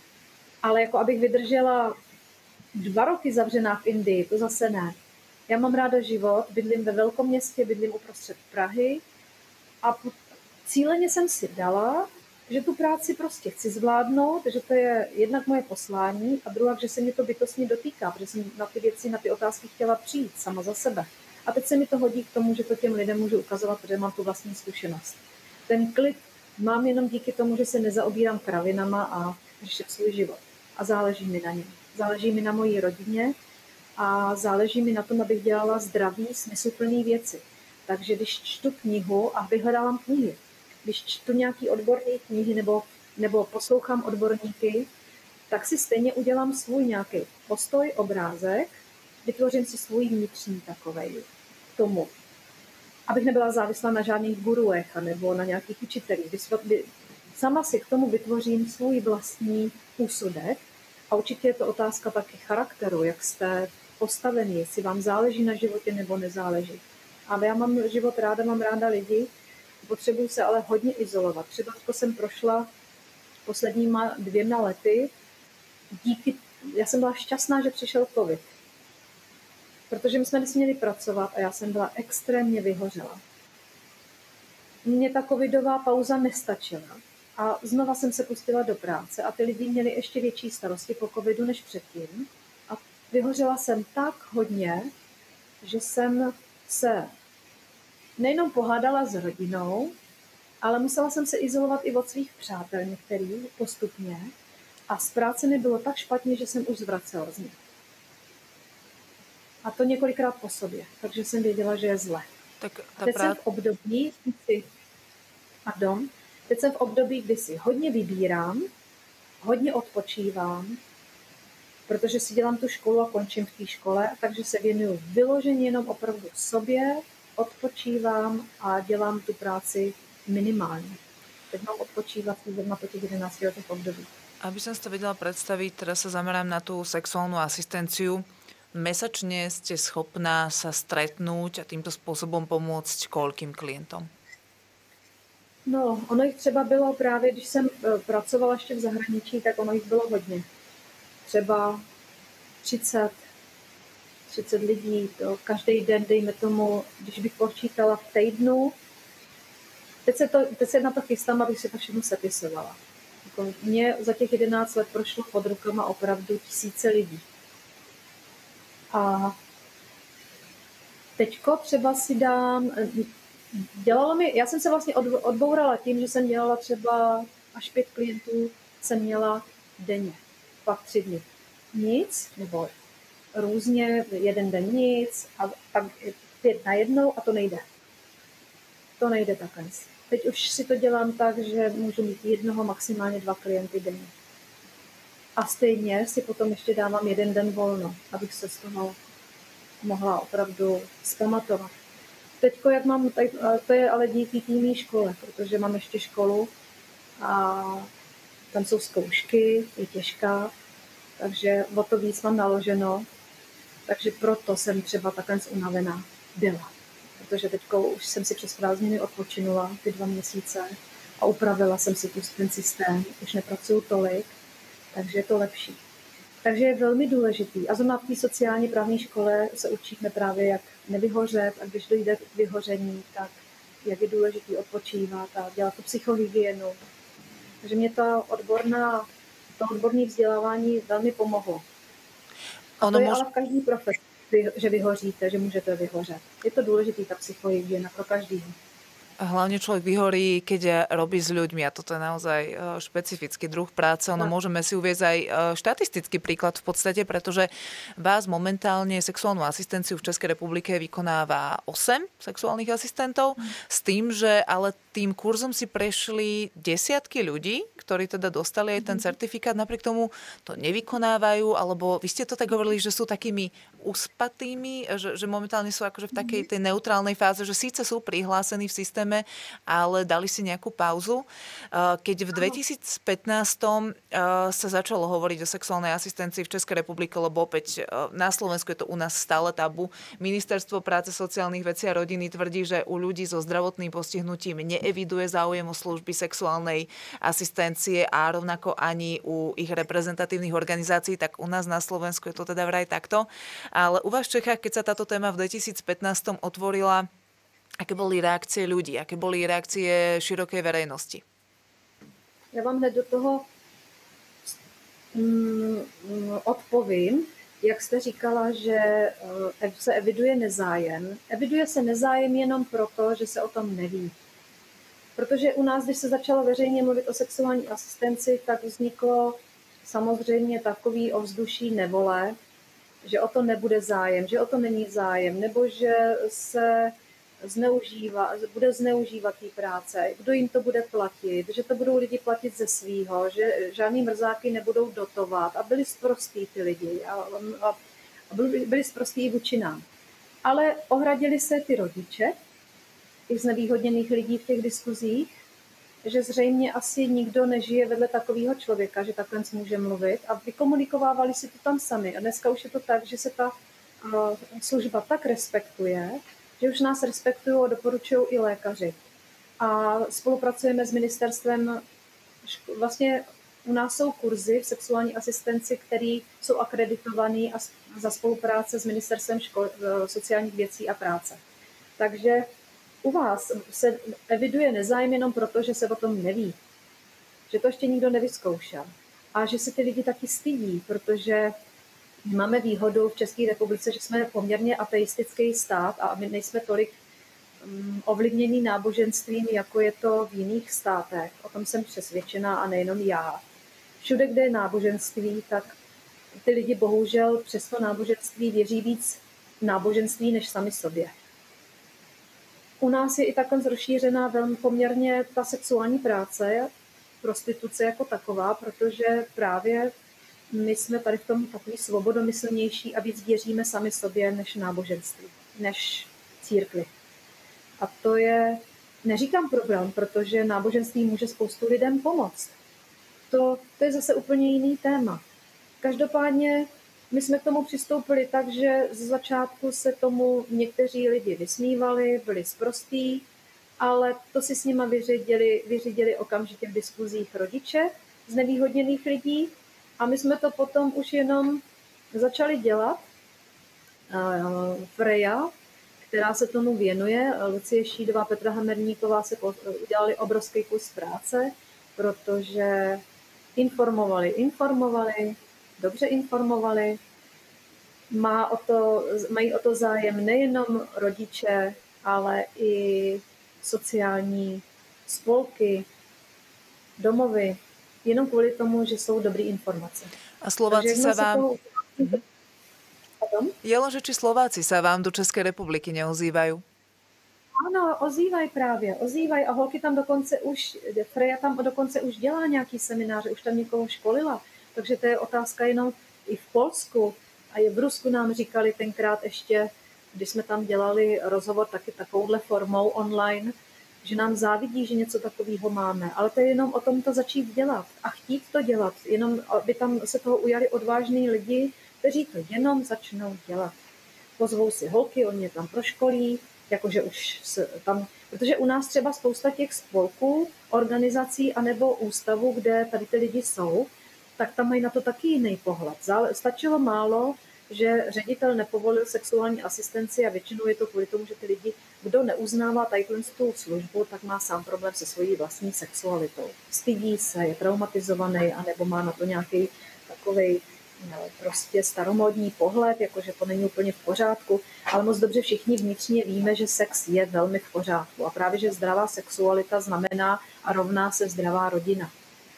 ale jako abych vydržela dva roky zavřená v Indii, to zase ne. Já mám ráda život, bydlím ve velkom městě, bydlím uprostřed Prahy a cíleně jsem si dala, že tu práci prostě chci zvládnout, že to je jednak moje poslání a druhá, že se mě to bytostně dotýká, protože jsem na ty věci, na ty otázky chtěla přijít sama za sebe. A teď se mi to hodí k tomu, že to těm lidem můžu ukazovat, protože mám tu vlastní zkušenost. Ten klid mám jenom díky tomu, že se nezaobírám kravinama a řeším svůj život. A záleží mi na něm. Záleží mi na mojí rodině a záleží mi na tom, abych dělala zdraví, smysluplné věci. Takže když čtu knihu a vyhledávám knihy, když čtu nějaký odborné knihy nebo, nebo poslouchám odborníky, tak si stejně udělám svůj nějaký postoj, obrázek, vytvořím si svůj vnitřní takovej k tomu. Abych nebyla závislá na žádných guruech nebo na nějakých učitelích. Sama si k tomu vytvořím svůj vlastní úsudek a určitě je to otázka taky charakteru, jak jste postavený, jestli vám záleží na životě nebo nezáleží. A já mám život ráda, mám ráda lidi, potřebuji se ale hodně izolovat. Třeba to jsem prošla posledníma dvěma lety. Díky, já jsem byla šťastná, že přišel covid. Protože my jsme nesměli pracovat a já jsem byla extrémně vyhořela. Mně ta covidová pauza nestačila. A znova jsem se pustila do práce a ty lidi měli ještě větší starosti po covidu než předtím. A vyhořela jsem tak hodně, že jsem se nejenom pohádala s rodinou, ale musela jsem se izolovat i od svých přátel některých postupně. A z práce mi bylo tak špatně, že jsem už zvracela z nich. A to několikrát po sobě, takže jsem věděla, že je zle. Tak Teď prá... jsem v období, kdy pardon, Teď jsem v období, kdy si hodně vybírám, hodně odpočívám, protože si dělám tu školu a končím v té škole, takže se věnuju vyloženě jenom opravdu sobě, odpočívám a dělám tu práci minimálně. Teď mám odpočívat zrovna po těch jedenácti letech období. Aby som si to vedela predstaviť, teraz sa zamerám na tú sexuálnu asistenciu. Mesačne ste schopná sa stretnúť a týmto spôsobom pomôcť koľkým klientom? No, ono jich třeba bylo právě, když jsem pracovala ještě v zahraničí, tak ono jich bylo hodně. Třeba třicet, třicet lidí, to každý den, dejme tomu, když bych počítala v týdnu. Teď se, to, teď se na to chystám, abych si to všechno sepisovala. Jako mně za těch jedenáct let prošlo pod rukama opravdu tisíce lidí. A teďko třeba si dám, dělalo mi, já jsem se vlastně odbourala tím, že jsem dělala třeba až pět klientů, jsem měla denně, pak tři dny nic, nebo různě, jeden den nic, a pak pět na jednou a to nejde. To nejde takhle. Teď už si to dělám tak, že můžu mít jednoho, maximálně dva klienty denně. A stejně si potom ještě dávám jeden den volno, abych se z toho mohla opravdu zpamatovat. Teďko, jak mám, to je ale díky té mý škole, protože mám ještě školu a tam jsou zkoušky, je těžká, takže o to víc mám naloženo. Takže proto jsem třeba takhle unavená byla. Protože teďko už jsem si přes prázdniny odpočinula ty dva měsíce a upravila jsem si tu, ten systém. Už nepracuju tolik, takže je to lepší. Takže je velmi důležitý. A zrovna v té sociální právní škole se učíme právě, jak nevyhořet a když dojde k vyhoření, tak jak je důležitý odpočívat a dělat tu psychohygienu. Takže mě to odborná, to odborné vzdělávání velmi pomohlo. A ono to je mož... ale v každý profesi, že vyhoříte, že můžete vyhořet. Je to důležitý, ta psychohygiena pro každýho. Hlavne človek vyhorí, keď robí s ľuďmi a toto je naozaj špecifický druh práce. Ono No. môžeme si uviesť aj štatistický príklad v podstate, pretože vás momentálne sexuálnu asistenciu v Českej republike vykonáva osem sexuálnych asistentov s tým, že ale tým kurzom si prešli desiatky ľudí, ktorí teda dostali aj ten certifikát, napriek tomu to nevykonávajú, alebo vy ste to tak hovorili, že sú takými uspatými, že, že momentálne sú akože v takej tej neutrálnej fáze, že síce sú prihlásení v systéme, ale dali si nejakú pauzu. Keď v dvetisícpätnásť sa začalo hovoriť o sexuálnej asistencii v Českej republike, lebo opäť na Slovensku je to u nás stále tabu. Ministerstvo práce, sociálnych vecí a rodiny tvrdí, že u ľudí so zdravotným postihnutím neeviduje záujem o služby sexuálnej asistencie a rovnako ani u ich reprezentatívnych organizácií, tak u nás na Slovensku je to teda vraj takto. Ale u vás v Čechách, keď sa táto téma v dvetisícpätnásť otvorila, aké boli reakcie ľudí, aké boli reakcie širokej verejnosti? Já vám hned do toho mm, odpovím. Jak jste říkala, že se eviduje nezájem. Eviduje se nezájem jenom proto, že se o tom neví. Protože u nás, když se začalo veřejně mluvit o sexuální asistenci, tak vzniklo samozřejmě takový ovzduší nevole, že o to nebude zájem, že o to není zájem, nebo že se zneužívá, bude zneužívat té práce, kdo jim to bude platit, že to budou lidi platit ze svýho, že žádný mrzáky nebudou dotovat a byli sprostí ty lidi a, a, a byli, byli sprostí i vůči nám. Ale ohradili se ty rodiče, těch znevýhodněných lidí v těch diskuzích, že zřejmě asi nikdo nežije vedle takového člověka, že takhle může mluvit a vykomunikovávali si to tam sami. A dneska už je to tak, že se ta uh, služba tak respektuje, že už nás respektují a doporučují i lékaři. A spolupracujeme s ministerstvem, vlastně u nás jsou kurzy v sexuální asistenci, které jsou akreditované a za spolupráce s ministerstvem škol, sociálních věcí a práce. Takže u vás se eviduje nezájem jenom proto, že se o tom neví. Že to ještě nikdo nevyzkoušel. A že se ty lidi taky stydí, protože máme výhodu v České republice, že jsme poměrně ateistický stát a my nejsme tolik um, ovlivnění náboženstvím, jako je to v jiných státech. O tom jsem přesvědčená a nejenom já. Všude, kde je náboženství, tak ty lidi bohužel přes to náboženství věří víc náboženství než sami sobě. U nás je i takhle rozšířená velmi poměrně ta sexuální práce, prostituce jako taková, protože právě my jsme tady v tom takový svobodomyslnější a víc věříme sami sobě než náboženství, než církvi. A to je, neříkám problém, protože náboženství může spoustu lidem pomoct. To, to je zase úplně jiný téma. Každopádně my jsme k tomu přistoupili tak, že z začátku se tomu někteří lidi vysmívali, byli sprostí, ale to si s nima vyřídili, vyřídili okamžitě v diskuzích rodiče z nevýhodněných lidí a my jsme to potom už jenom začali dělat. Freja, která se tomu věnuje, Lucie Šídová, Petra Hamerníková se udělali obrovský kus práce, protože informovali, informovali, dobře informovali. Má o to, mají o to zájem nejenom rodiče, ale i sociální spolky, domovy, jenom kvůli tomu, že jsou dobré informace. A Slováci sa vám... Toho... Je len, že či Slováci sa vám do České republiky neozývajú? Ano, ozývají právě, ozývají a holky tam dokonce už, Freja tam dokonce už dělá nějaký semináře, už tam někoho školila, takže to je otázka jenom i v Polsku a i v Rusku nám říkali tenkrát ještě, když jsme tam dělali rozhovor taky takovouhle formou online, že nám závidí, že něco takového máme, ale to je jenom o tom to začít dělat a chtít to dělat, jenom aby tam se toho ujali odvážní lidi, kteří to jenom začnou dělat. Pozvou si holky, oni je tam proškolí, jakože už tam, protože u nás třeba spousta těch spolků, organizací anebo ústavů, kde tady ty lidi jsou, tak tam mají na to taky jiný pohled. Stačilo málo, že ředitel nepovolil sexuální asistenci a většinou je to kvůli tomu, že ty lidi, kdo neuznává tady tu službu, tak má sám problém se svojí vlastní sexualitou. Stydí se, je traumatizovaný, anebo má na to nějaký takovej prostě staromódní pohled, jakože to není úplně v pořádku, ale moc dobře všichni vnitřně víme, že sex je velmi v pořádku. A právě, že zdravá sexualita znamená a rovná se zdravá rodina.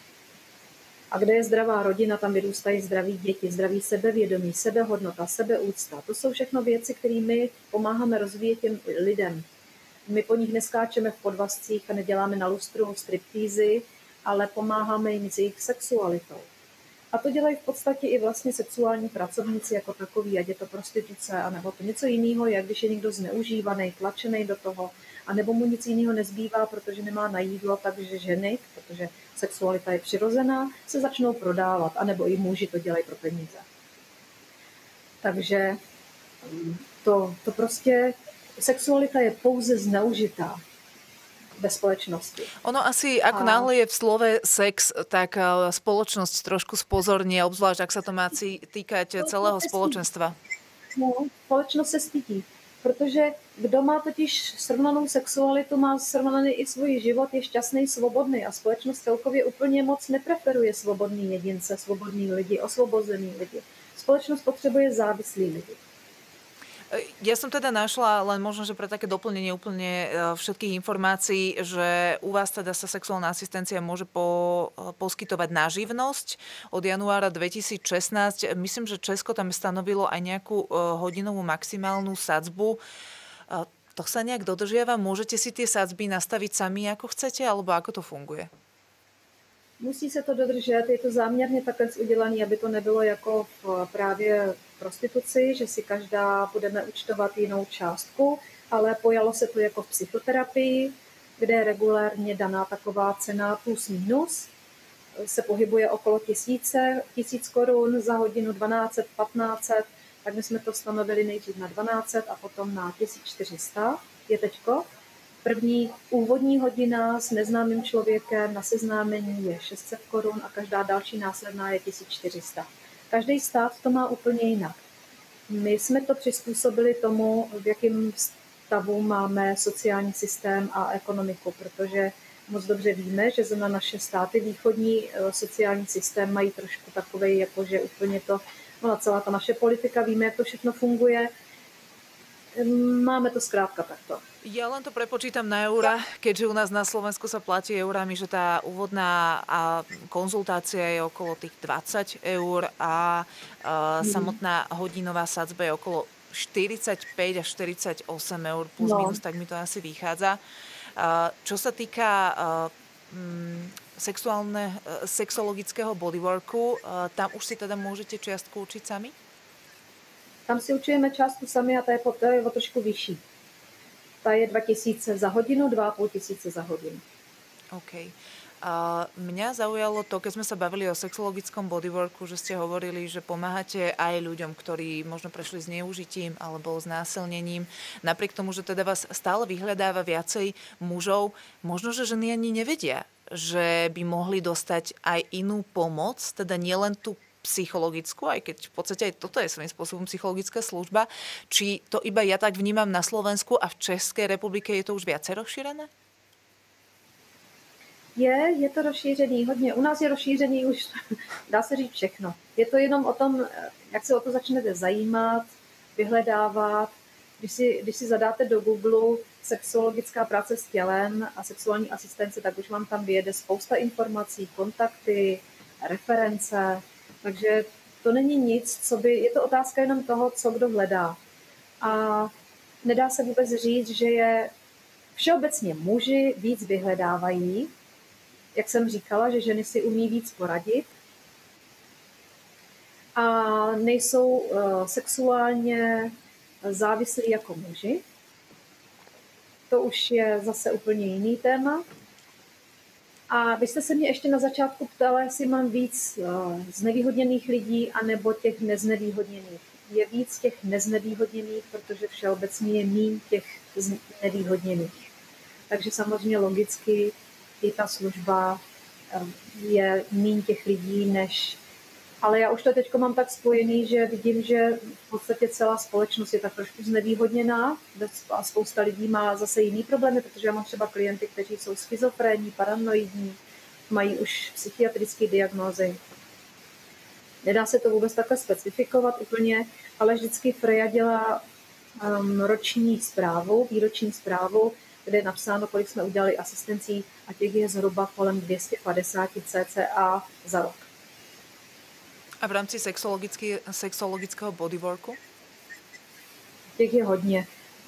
A kde je zdravá rodina, tam vyrůstají zdraví děti, zdraví sebevědomí, sebehodnota, sebeúcta. To jsou všechno věci, kterými pomáháme rozvíjet těm lidem. My po nich neskáčeme v podvazcích a neděláme na lustru striptýzy, ale pomáháme jim s jejich sexualitou. A to dělají v podstatě i vlastně sexuální pracovníci jako takový, ať je to prostituce, anebo to něco jiného, jak když je někdo zneužívaný, tlačený do toho, anebo mu nic jiného nezbývá, protože nemá na jídlo, takže ženy, protože sexualita je přirozená, se začnou prodávat, anebo i muži to dělají pro peníze. Takže to, to prostě, sexualita je pouze zneužitá ve spoločnosti. Ono asi, ako a... náhle je v slove sex, tak spoločnosť trošku spozorní, obzvlášť, ak sa to má týkať celého spoločenstva. No, společnost se stydí, protože kdo má totiž srovnanou sexualitu, má srovnaný i svůj život, je šťastný, svobodný a společnost celkově úplně moc nepreferuje svobodný jedince, svobodný lidi, osvobozený lidi. Společnost potřebuje závislý lidi. Ja som teda našla, len možno, že pre také doplnenie úplne všetkých informácií, že u vás teda sa sexuálna asistencia môže po, poskytovať na živnosť od januára dvetisícšestnásť. Myslím, že Česko tam stanovilo aj nejakú hodinovú maximálnu sadzbu. To sa nejak dodržiava? Môžete si tie sadzby nastaviť sami, ako chcete, alebo ako to funguje? Musí se to dodržet, je to záměrně takhle udělané, aby to nebylo jako v právě prostituci, že si každá budeme účtovat jinou částku, ale pojalo se to jako v psychoterapii, kde je regulárně daná taková cena plus minus, se pohybuje okolo tisíce, tisíc korun za hodinu, dvanáct set, patnáct set, tak my jsme to stanovili nejdřív na dvanáct set a potom na tisíc čtyři sta, je teďko. První úvodní hodina s neznámým člověkem na seznámení je šest set korun a každá další následná je tisíc čtyři sta. Každý stát to má úplně jinak. My jsme to přizpůsobili tomu, v jakém stavu máme sociální systém a ekonomiku, protože moc dobře víme, že na naše státy východní sociální systém mají trošku takovej, jakože úplně to, no celá ta naše politika, víme, jak to všechno funguje. Máme to zkrátka takto. Ja len to prepočítam na eura, keďže u nás na Slovensku sa platí eurami, že tá úvodná a konzultácia je okolo tých dvadsať eur a, a samotná hodinová sadzba je okolo štyridsaťpäť až štyridsaťosem eur plus no. minus, tak mi to asi vychádza. A, čo sa týka a, m, sexuálne, sexologického bodyworku, a, tam už si teda môžete čiastku učiť sami? Tam si učujeme částku sami a ta je, to je o trošku vyšší. Ta je dva tisíce za hodinu, dva a pol tisíce za hodinu. OK. A mňa zaujalo to, keď sme sa bavili o sexologickom bodyworku, že ste hovorili, že pomáhate aj ľuďom, ktorí možno prešli zneužitím alebo znásilnením. Napriek tomu, že teda vás stále vyhľadáva viacej mužov, možno, že ženy ani nevedia, že by mohli dostať aj inú pomoc, teda nielen tú psychologickú, aj keď v podstate aj toto je svojím spôsobom psychologická služba. Či to iba ja tak vnímam na Slovensku a v Českej republike je to už viacej rozšírené? Je, je to rozšířený hodně. U nás je rozšířený už, dá se říct všechno. Je to jenom o tom, jak se o to začnete zajímat, vyhledávat. Když si, když si zadáte do Google sexologická práce s tělem a sexuální asistence, tak už vám tam vyjede spousta informací, kontakty, reference. Takže to není nic, co by, je to otázka jenom toho, co kdo hledá. A nedá se vůbec říct, že je všeobecně muži víc vyhledávají, jak jsem říkala, že ženy si umí víc poradit a nejsou uh, sexuálně závislí jako muži. To už je zase úplně jiný téma. A vy jste se mě ještě na začátku ptala, jestli mám víc uh, znevýhodněných lidí anebo těch neznevýhodněných. Je víc těch neznevýhodněných, protože všeobecně je míň těch znevýhodněných. Takže samozřejmě logicky i ta služba uh, je míň těch lidí než... Ale já už to teď mám tak spojený, že vidím, že v podstatě celá společnost je tak trošku znevýhodněná a spousta lidí má zase jiný problémy, protože já mám třeba klienty, kteří jsou schizofrénní, paranoidní, mají už psychiatrické diagnózy. Nedá se to vůbec takhle specifikovat úplně, ale vždycky Freja dělá um, roční zprávu, výroční zprávu, kde je napsáno, kolik jsme udělali asistencí a těch je zhruba kolem dvě stě padesát cca za rok. A v rámci sexologického bodyworku? Těch je hodně.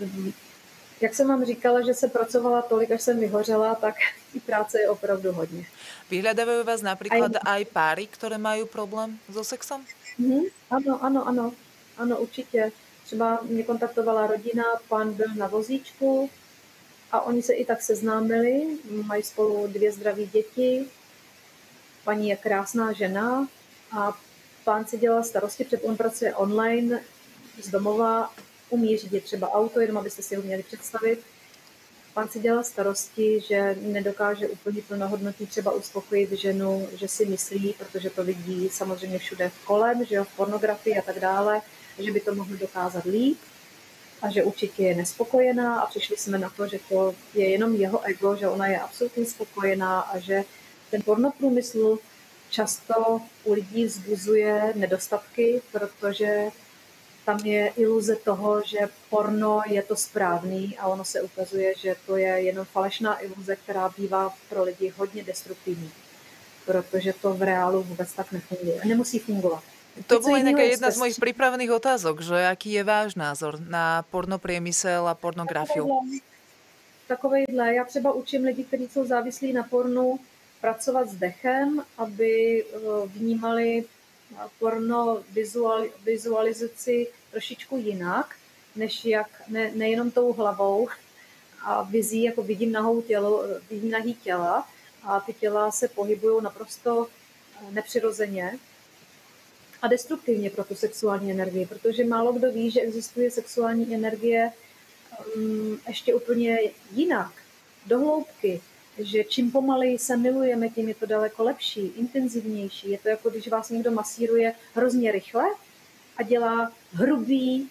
Jak jsem vám říkala, že se pracovala tolik, až jsem vyhořela, tak i práce je opravdu hodně. Vyhľadávajú vás napríklad aj, aj páry, ktoré majú problém so sexom? Mm, ano, ano, ano. Ano, určitě. Třeba mě kontaktovala rodina, pán byl na vozíčku a oni se i tak seznámili. Mají spolu dvě zdraví děti. Paní je krásná žena a pán si dělal starosti, protože on pracuje online z domova, umí řídit třeba auto, jenom abyste si ho měli představit. Pán si dělal starosti, že nedokáže úplně plnohodnotně třeba uspokojit ženu, že si myslí, protože to vidí samozřejmě všude kolem, že jo, v pornografii a tak dále, že by to mohl dokázat líp a že určitě je nespokojená a přišli jsme na to, že to je jenom jeho ego, že ona je absolutně spokojená a že ten pornoprůmysl často u lidí vzbuzuje nedostatky, protože tam je iluze toho, že porno je to správný a ono se ukazuje, že to je jenom falešná iluze, která bývá pro lidi hodně destruktivní, protože to v reálu vůbec tak nefunguje. Nemusí fungovat. To bola inak jedna z mojich pripravených otázok, že aký je váš názor na pornopriemysel a pornografiu? Takovejhle. Já třeba učím lidi, kteří jsou závislí na pornu, pracovat s dechem, aby vnímali porno vizual, vizualizaci trošičku jinak, než jak, ne, nejenom tou hlavou a vizí, jako vidím nahou tělo, vidím nahý těla a ty těla se pohybují naprosto nepřirozeně a destruktivně pro tu sexuální energii, protože málo kdo ví, že existuje sexuální energie um, ještě úplně jinak, do hloubky, že čím pomaleji se milujeme, tím je to daleko lepší, intenzivnější. Je to jako když vás někdo masíruje hrozně rychle a dělá hrubý,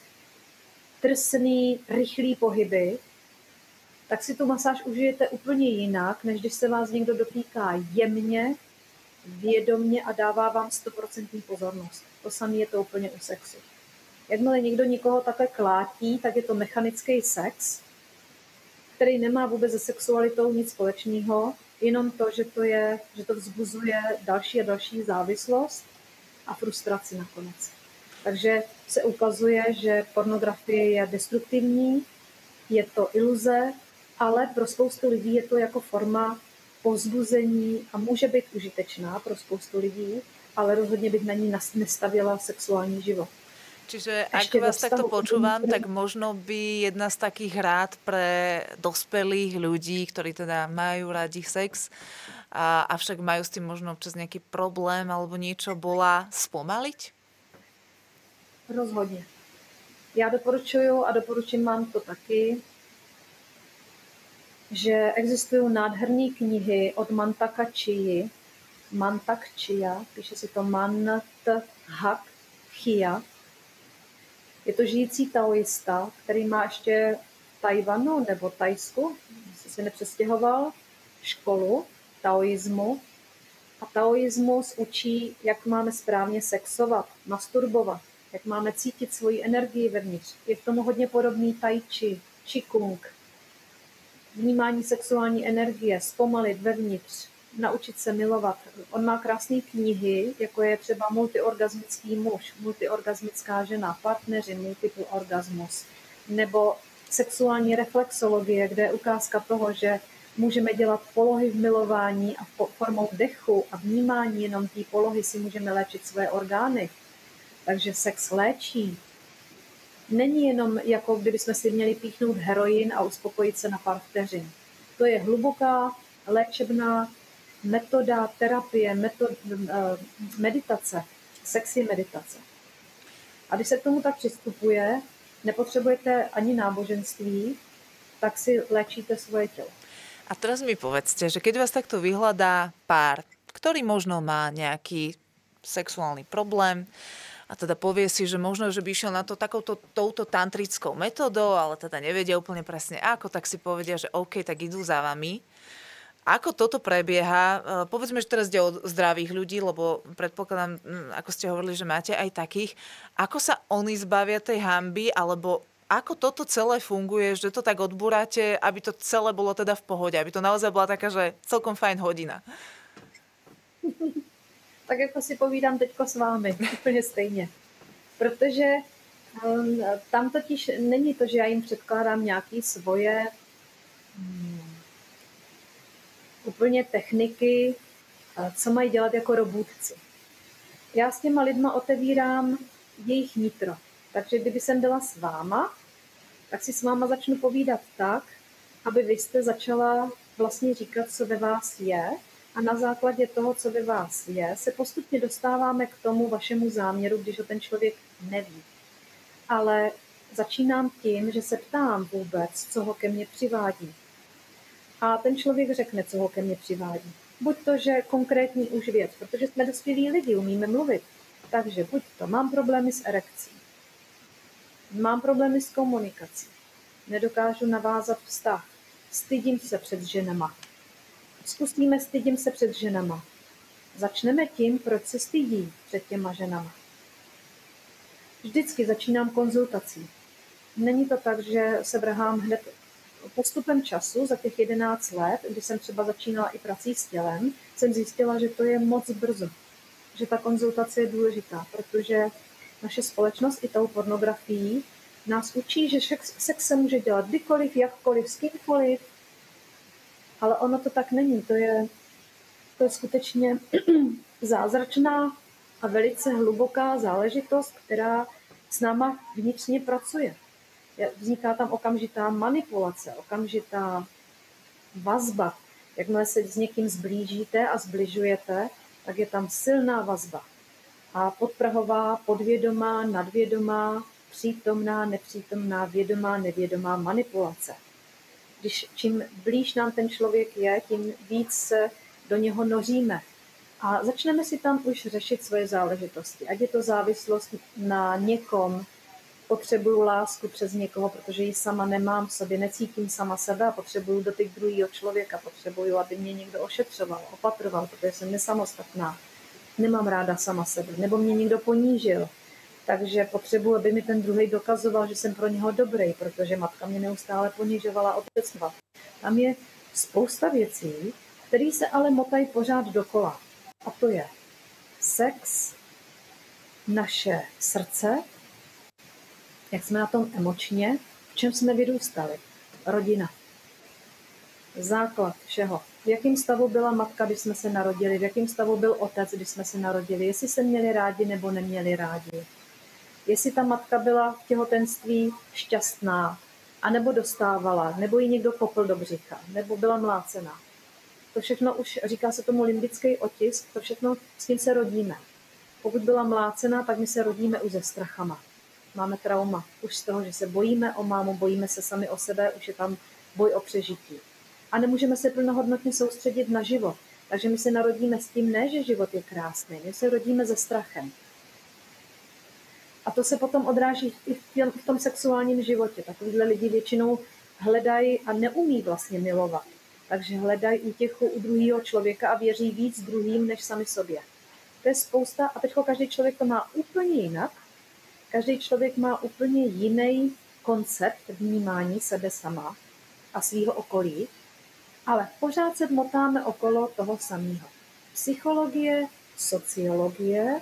drsný, rychlý pohyby, tak si tu masáž užijete úplně jinak, než když se vás někdo dotýká jemně, vědomně a dává vám sto procent pozornost. To samé je to úplně u sexu. Jakmile někdo někoho takhle klátí, tak je to mechanický sex, který nemá vůbec se sexualitou nic společného, jenom to, že to, je, že to vzbuzuje další a další závislost a frustraci nakonec. Takže se ukazuje, že pornografie je destruktivní, je to iluze, ale pro spoustu lidí je to jako forma povzbuzení a může být užitečná pro spoustu lidí, ale rozhodně bych na ní nestavila sexuální život. Čiže ak vás takto počúvam, tak možno by jedna z takých rád pre dospelých ľudí, ktorí teda majú radi sex, a, avšak majú s tým možno občas nejaký problém alebo niečo, bola spomaliť? Rozhodně. Já doporučuju a doporučím vám to taky, že existují nádherné knihy od Mantaka Chia, Mantak Chia, píše si to Manthak Chia. Je to žijící taoista, který má ještě v Tajvanu nebo Tajsku, jestli se nepřestěhoval, školu taoismu. A taoismus učí, jak máme správně sexovat, masturbovat, jak máme cítit svoji energii vevnitř. Je k tomu hodně podobný tai chi, qigong, vnímání sexuální energie, zpomalit vevnitř, naučit se milovat. On má krásné knihy, jako je třeba multiorgasmický muž, multiorgasmická žena, partneři, multiple orgasmus, nebo sexuální reflexologie, kde je ukázka toho, že můžeme dělat polohy v milování a formou dechu a vnímání jenom té polohy si můžeme léčit své orgány. Takže sex léčí. Není jenom jako kdybychom si měli píchnout heroin a uspokojit se na pár vteřin. To je hluboká, léčebná metoda terapie, metod, meditace. Sex je meditace. A když se k tomu tak přistupuje, nepotřebujete ani náboženství, tak si léčíte svoje tělo. A teraz mi povedzte, že keď vás takto vyhľadá pár, ktorý možno má nejaký sexuálny problém a teda povie si, že možno, že by išiel na to takouto touto tantrickou metodou, ale teda nevedia úplne presne ako, tak si povedia, že OK, tak idú za vami. Ako toto prebieha? E, Povedzme, že teraz ide o zdravých ľudí, lebo predpokladám, mm, ako ste hovorili, že máte aj takých. Ako sa oni zbavia tej hanby, alebo ako toto celé funguje, že to tak odburáte, aby to celé bolo teda v pohode, aby to naozaj bola taká, že celkom fajn hodina? Tak jako si povídám teďko s vámi, úplně stejně. Protože um, tam totiž není to, že já jim předkládám nějaké svoje um, úplně techniky, co mají dělat jako robůtci. Já s těma lidma otevírám jejich nitro. Takže kdyby jsem byla s váma, tak si s váma začnu povídat tak, aby vy jste začala vlastně říkat, co ve vás je, a na základě toho, co ve vás je, se postupně dostáváme k tomu vašemu záměru, když ho ten člověk neví. Ale začínám tím, že se ptám vůbec, co ho ke mně přivádí. A ten člověk řekne, co ho ke mně přivádí. Buď to, že konkrétní už věc, protože jsme dospělí lidi, umíme mluvit. Takže buď to, mám problémy s erekcí, mám problémy s komunikací, nedokážu navázat vztah, stydím se před ženama. Zkusíme stydím se před ženama. Začneme tím, proč se stydí před těma ženama. Vždycky začínám konzultací. Není to tak, že se vrhám hned postupem času, za těch jedenáct let, kdy jsem třeba začínala i prací s tělem, jsem zjistila, že to je moc brzo. Že ta konzultace je důležitá, protože naše společnost i tou pornografií nás učí, že sex se může dělat kdykoliv, jakkoliv, s kýmkoliv, ale ono to tak není. To je, to je skutečně zázračná a velice hluboká záležitost, která s náma vnitřně pracuje. Vzniká tam okamžitá manipulace, okamžitá vazba. Jakmile se s někým zblížíte a zbližujete, tak je tam silná vazba. A podprahová, podvědomá, nadvědomá, přítomná, nepřítomná, vědomá, nevědomá manipulace. Když čím blíž nám ten člověk je, tím víc se do něho noříme. A začneme si tam už řešit svoje záležitosti. Ať je to závislost na někom, potřebuju lásku přes někoho, protože ji sama nemám v sobě, necítím sama sebe a potřebuju dotyk druhého člověka, potřebuju, aby mě někdo ošetřoval, opatroval, protože jsem nesamostatná, nemám ráda sama sebe, nebo mě někdo ponížil, takže potřebuji, aby mi ten druhý dokazoval, že jsem pro něho dobrý, protože matka mě neustále ponižovala, otec. Tam je spousta věcí, které se ale motají pořád dokola. A to je sex, naše srdce, jak jsme na tom emočně, v čem jsme vyrůstali. Rodina. Základ všeho. V jakém stavu byla matka, když jsme se narodili, v jakém stavu byl otec, když jsme se narodili, jestli se měli rádi nebo neměli rádi. Jestli ta matka byla v těhotenství šťastná, anebo dostávala, nebo ji někdo kopl do břicha, nebo byla mlácená. To všechno už, říká se tomu limbický otisk, to všechno s tím se rodíme. Pokud byla mlácená, tak my se rodíme už se strachama. Máme trauma už z toho, že se bojíme o mámu, bojíme se sami o sebe, už je tam boj o přežití. A nemůžeme se plnohodnotně soustředit na život. Takže my se narodíme s tím, ne, že život je krásný, my se rodíme se strachem. A to se potom odráží i v tom sexuálním životě. Takovýhle lidi většinou hledají a neumí vlastně milovat. Takže hledají útěchu u druhého člověka a věří víc druhým než sami sobě. To je spousta, a teď každý člověk to má úplně jinak. Každý člověk má úplně jiný koncept vnímání sebe sama a svého okolí, ale pořád se motáme okolo toho samého. Psychologie, sociologie,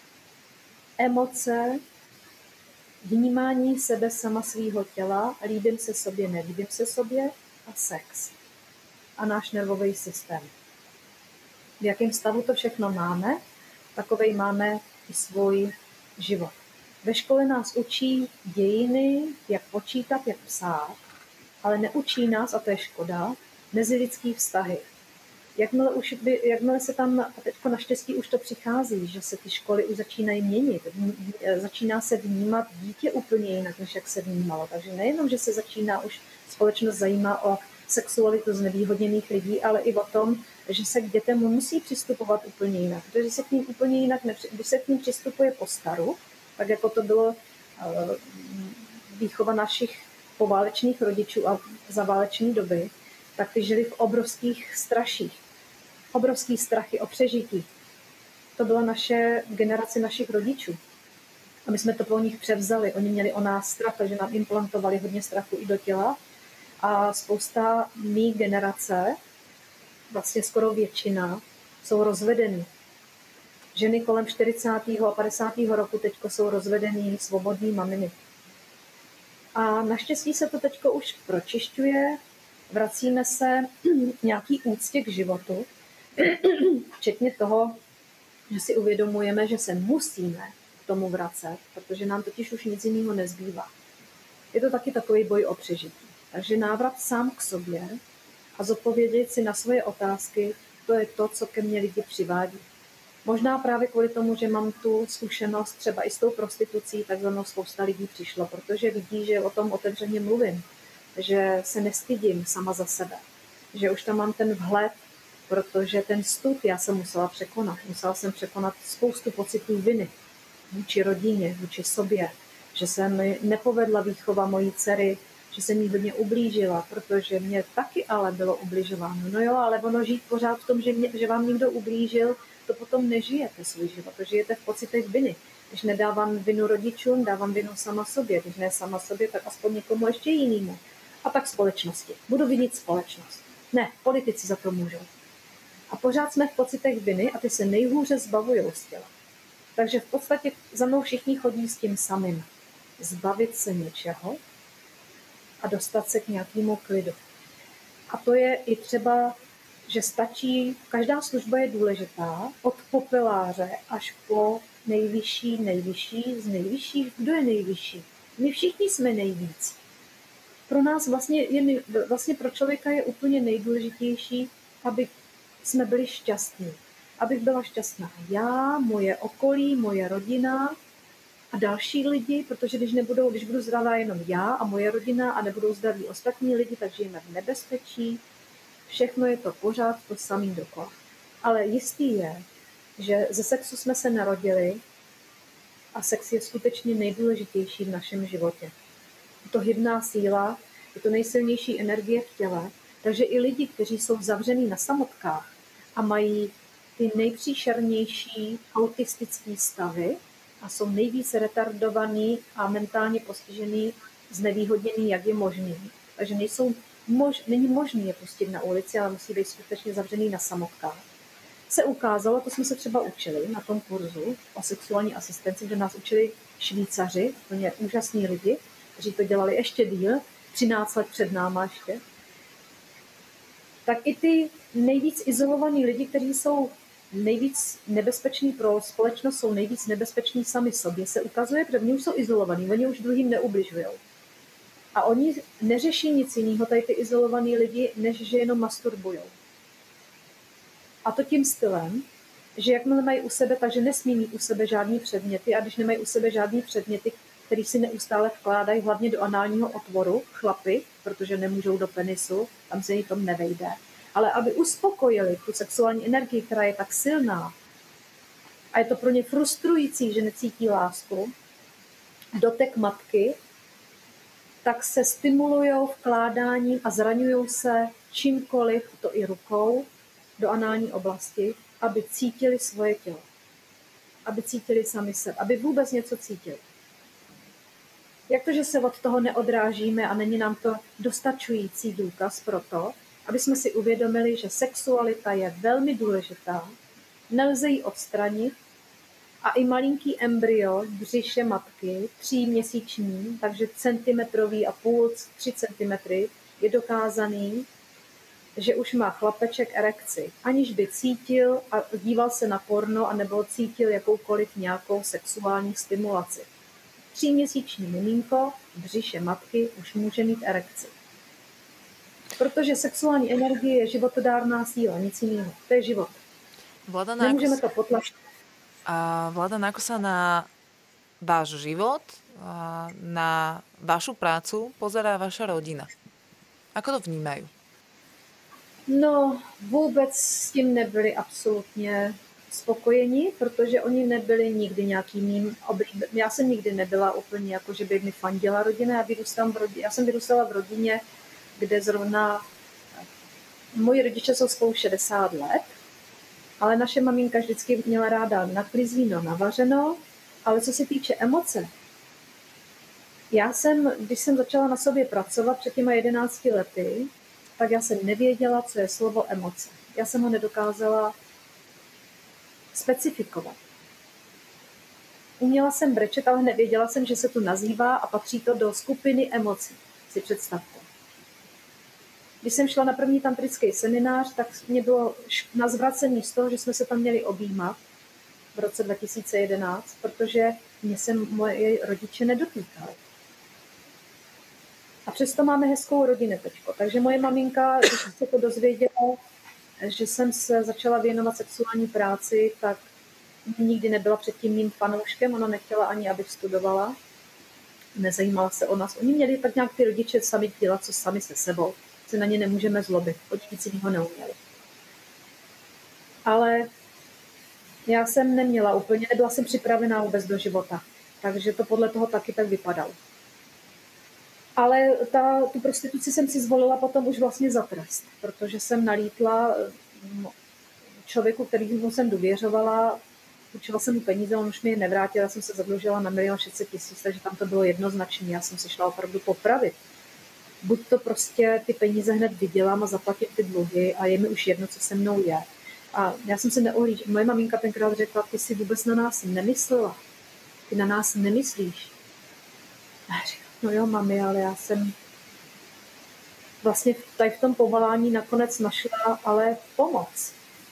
emoce, vnímání sebe sama svého těla, líbím se sobě, nelíbím se sobě a sex. A náš nervový systém. V jakém stavu to všechno máme, takovej máme i svůj život. Ve škole nás učí dějiny, jak počítat, jak psát, ale neučí nás, a to je škoda, mezilidský vztahy. Jakmile, už by, jakmile se tam, a teďko naštěstí už to přichází, že se ty školy už začínají měnit, začíná se vnímat dítě úplně jinak, než jak se vnímalo. Takže nejenom, že se začíná už společnost zajímá o sexualitu znevýhodněných lidí, ale i o tom, že se k dětem musí přistupovat úplně jinak. Protože se k ním úplně jinak, když se k ním přistupuje po staru, tak jako to bylo výchova našich poválečných rodičů a za váleční doby, tak ty žili v obrovských straších. Obrovský strachy o přežití. To byla naše generace našich rodičů. A my jsme to po nich převzali. Oni měli o nás strach, takže nám implantovali hodně strachu i do těla. A spousta mý generace, vlastně skoro většina, jsou rozvedený. Ženy kolem čtyřicátého a padesátého roku teďko jsou rozvedený, svobodný maminy. A naštěstí se to teďko už pročišťuje, vracíme se k nějaký úctě k životu, včetně toho, že si uvědomujeme, že se musíme k tomu vracet, protože nám totiž už nic jiného nezbývá. Je to taky takový boj o přežití. Takže návrat sám k sobě a zodpovědět si na svoje otázky, to je to, co ke mně lidi přivádí. Možná právě kvůli tomu, že mám tu zkušenost třeba i s tou prostitucí, tak za mnou spousta lidí přišlo, protože vidí, že o tom otevřeně mluvím, že se nestydím sama za sebe, že už tam mám ten vhled, protože ten stud já jsem musela překonat. Musela jsem překonat spoustu pocitů viny vůči rodině, vůči sobě, že se mi nepovedla výchova mojí dcery, že jsem jí hodně ublížila, protože mě taky ale bylo ubližováno. No jo, ale ono žít pořád v tom, že, mě, že vám někdo ublížil, to potom nežijete svůj život, to žijete v pocitech viny. Když nedávám vinu rodičům, dávám vinu sama sobě. Když ne sama sobě, tak aspoň někomu ještě jinému. A tak společnosti. Budu vinit společnost. Ne, politici za to můžou. A pořád jsme v pocitech viny a ty se nejhůře zbavujou z těla. Takže v podstatě za mnou všichni chodí s tím samým. Zbavit se něčeho a dostat se k nějakému klidu. A to je i třeba, že stačí, každá služba je důležitá, od popeláře až po nejvyšší, nejvyšší, z nejvyšších. Kdo je nejvyšší? My všichni jsme nejvíc. Pro nás vlastně, je, vlastně pro člověka je úplně nejdůležitější, aby jsme byli šťastní. Abych byla šťastná já, moje okolí, moje rodina a další lidi, protože když, nebudou, když budu zdravá jenom já a moje rodina a nebudou zdraví ostatní lidi, tak žijeme v nebezpečí. Všechno je to pořád to samý dokola. Ale jistý je, že ze sexu jsme se narodili a sex je skutečně nejdůležitější v našem životě. Je to hybná síla, je to nejsilnější energie v těle, takže i lidi, kteří jsou zavření na samotkách a mají ty nejpříšernější autistické stavy a jsou nejvíce retardovaný a mentálně postižený, znevýhodněný, jak je možný. Takže nejsou mož, není možné je pustit na ulici, ale musí být skutečně zavřený na samotkách. Se ukázalo, to jsme se třeba učili na tom kurzu o sexuální asistenci, kde nás učili Švýcaři, úplně úžasní lidi, kteří to dělali ještě díl, třináct let před náma ještě. Tak i ty nejvíc izolovaní lidi, kteří jsou nejvíc nebezpeční pro společnost, jsou nejvíc nebezpeční sami sobě, se ukazuje, protože oni už jsou izolovaní, oni už druhým neubližují. A oni neřeší nic jiného, tady ty izolovaní lidi, než že jenom masturbují. A to tím stylem, že jakmile mají u sebe, takže nesmí mít u sebe žádný předměty a když nemají u sebe žádný předměty, který si neustále vkládají hlavně do análního otvoru, chlapy, protože nemůžou do penisu, tam se jim tom nevejde. Ale aby uspokojili tu sexuální energii, která je tak silná, a je to pro ně frustrující, že necítí lásku, dotek matky, tak se stimulujou vkládáním a zraňují se čímkoliv, to i rukou, do anální oblasti, aby cítili svoje tělo. Aby cítili sami sebe, aby vůbec něco cítili. Jak to, že se od toho neodrážíme a není nám to dostačující důkaz pro to, aby jsme si uvědomili, že sexualita je velmi důležitá, nelze ji odstranit a i malinký embryo v břiše matky, tříměsíční, takže centimetrový a půl, tři centimetry, je dokázaný, že už má chlapeček erekci, aniž by cítil a díval se na porno a nebo cítil jakoukoliv nějakou sexuální stimulaci. Tříměsíční miminko v břiše matky už může mít erekci. Protože sexuální energie je životodárná síla, nic jiného. To je život. Vlada, nemôžeme to potlačiť. A Vlada, ako sa na váš život, na vašu prácu pozerá vaša rodina? Ako to vnímajú? No, vůbec s tím nebyli absolutně spokojeni, protože oni nebyli nikdy nějakým mým oblíbeným. Já jsem nikdy nebyla úplně jako, že by mi fandila rodina. Já, vyrůstám v rodině, já jsem vyrůstala v rodině, kde zrovna Moji rodiče jsou spolu šedesát let, ale naše maminka vždycky měla ráda naklíz víno navařeno, ale co se týče emoce, já jsem, když jsem začala na sobě pracovat před těma jedenácti lety, tak já jsem nevěděla, co je slovo emoce. Já jsem ho nedokázala specifikovat. Uměla jsem brečet, ale nevěděla jsem, že se to nazývá a patří to do skupiny emocí, si představte. Když jsem šla na první tantrický seminář, tak mě bylo na zvracení z toho, že jsme se tam měli objímat v roce dva tisíce jedenáct, protože mě se moje rodiče nedotýkali. A přesto máme hezkou rodinu teďko. Takže moje maminka, když se to dozvěděla, že jsem se začala věnovat sexuální práci, tak nikdy nebyla předtím mým fanouškem, ona nechtěla ani, abych studovala. Nezajímala se o nás. Oni měli tak nějak ty rodiče sami dělat, co sami se sebou. Se na ně nemůžeme zlobit, oni nic jiného neuměli. Ale já jsem neměla úplně, nebyla jsem připravená vůbec do života. Takže to podle toho taky tak vypadalo. Ale ta, tu prostituci jsem si zvolila potom už vlastně za trest, protože jsem nalítla člověku, kterýmu jsem důvěřovala, půjčila jsem mu peníze, on už mi je nevrátil, já jsem se zadlužila na milion šest set tisíc, takže tam to bylo jednoznačné, já jsem se šla opravdu popravit. Buď to prostě ty peníze hned vydělám a zaplatím ty dluhy a je mi už jedno, co se mnou je. A já jsem se neohlížela. Moje maminka tenkrát řekla, ty si vůbec na nás nemyslela. Ty na nás nemyslíš. A já říkám, no jo, mami, ale já jsem vlastně tady v tom povolání nakonec našla ale pomoc.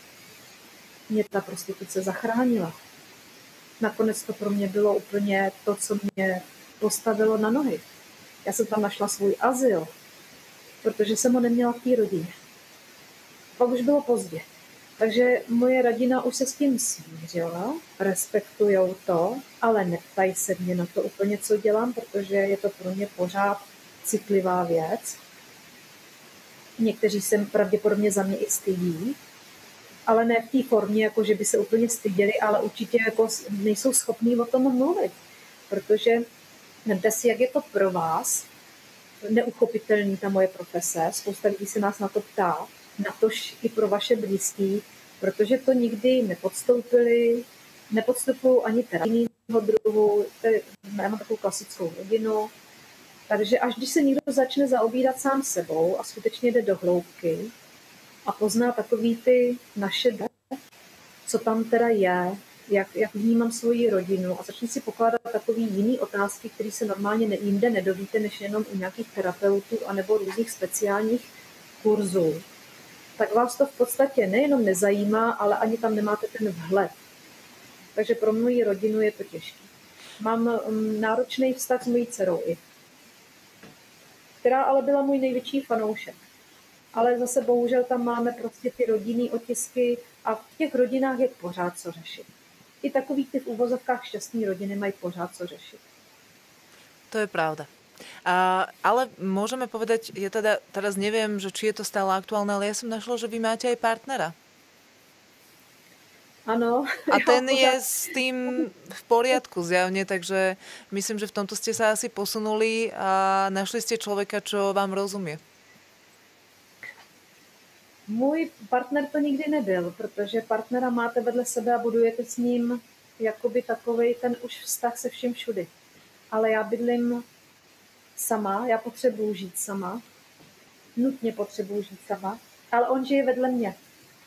Mě ta prostituce zachránila. Nakonec to pro mě bylo úplně to, co mě postavilo na nohy. Já jsem tam našla svůj azyl, protože jsem ho neměla v té rodině. Pak už bylo pozdě. Takže moje rodina už se s tím smířila, respektujou to, ale neptají se mě na to úplně, co dělám, protože je to pro mě pořád citlivá věc. Někteří se pravděpodobně za mě i stydí, ale ne v té formě, jako že by se úplně styděli, ale určitě jako nejsou schopní o tom mluvit, protože nevte si, jak je to pro vás neuchopitelný ta moje profese. Spousta lidí se nás na to ptá, natož i pro vaše blízký, protože to nikdy nepodstoupili, nepodstupují ani terapijního druhu, já mám takovou klasickou rodinu, takže až když se někdo začne zaobírat sám sebou a skutečně jde do hloubky a pozná takový ty naše dny, co tam teda je, jak, jak vnímám svoji rodinu a začne si pokládat takový jiný otázky, které se normálně ne, jinde nedovíte, než jenom u nějakých terapeutů anebo různých speciálních kurzů, tak vás to v podstatě nejenom nezajímá, ale ani tam nemáte ten vhled. Takže pro moji rodinu je to těžké. Mám um, náročný vztah s mojí dcerou i, která ale byla můj největší fanoušek. Ale zase bohužel tam máme prostě ty rodinný otisky a v těch rodinách je pořád co řešit. I takový ty v úvozovkách šťastný rodiny mají pořád co řešit. To je pravda. A, ale môžeme povedať, ja teda teraz neviem, že či je to stále aktuálne, ale ja som našla, že vy máte aj partnera. Ano. A ten je s tým v poriadku zjavne, takže myslím, že v tomto ste sa asi posunuli a našli ste človeka, čo vám rozumie. Můj partner to nikdy nebyl, protože partnera máte vedle sebe a budujete s ním jakoby takovej ten už vztah se vším všudy. Ale já bydlím sama, já potřebuji žít sama, nutně potřebuji žít sama, ale on žije vedle mě.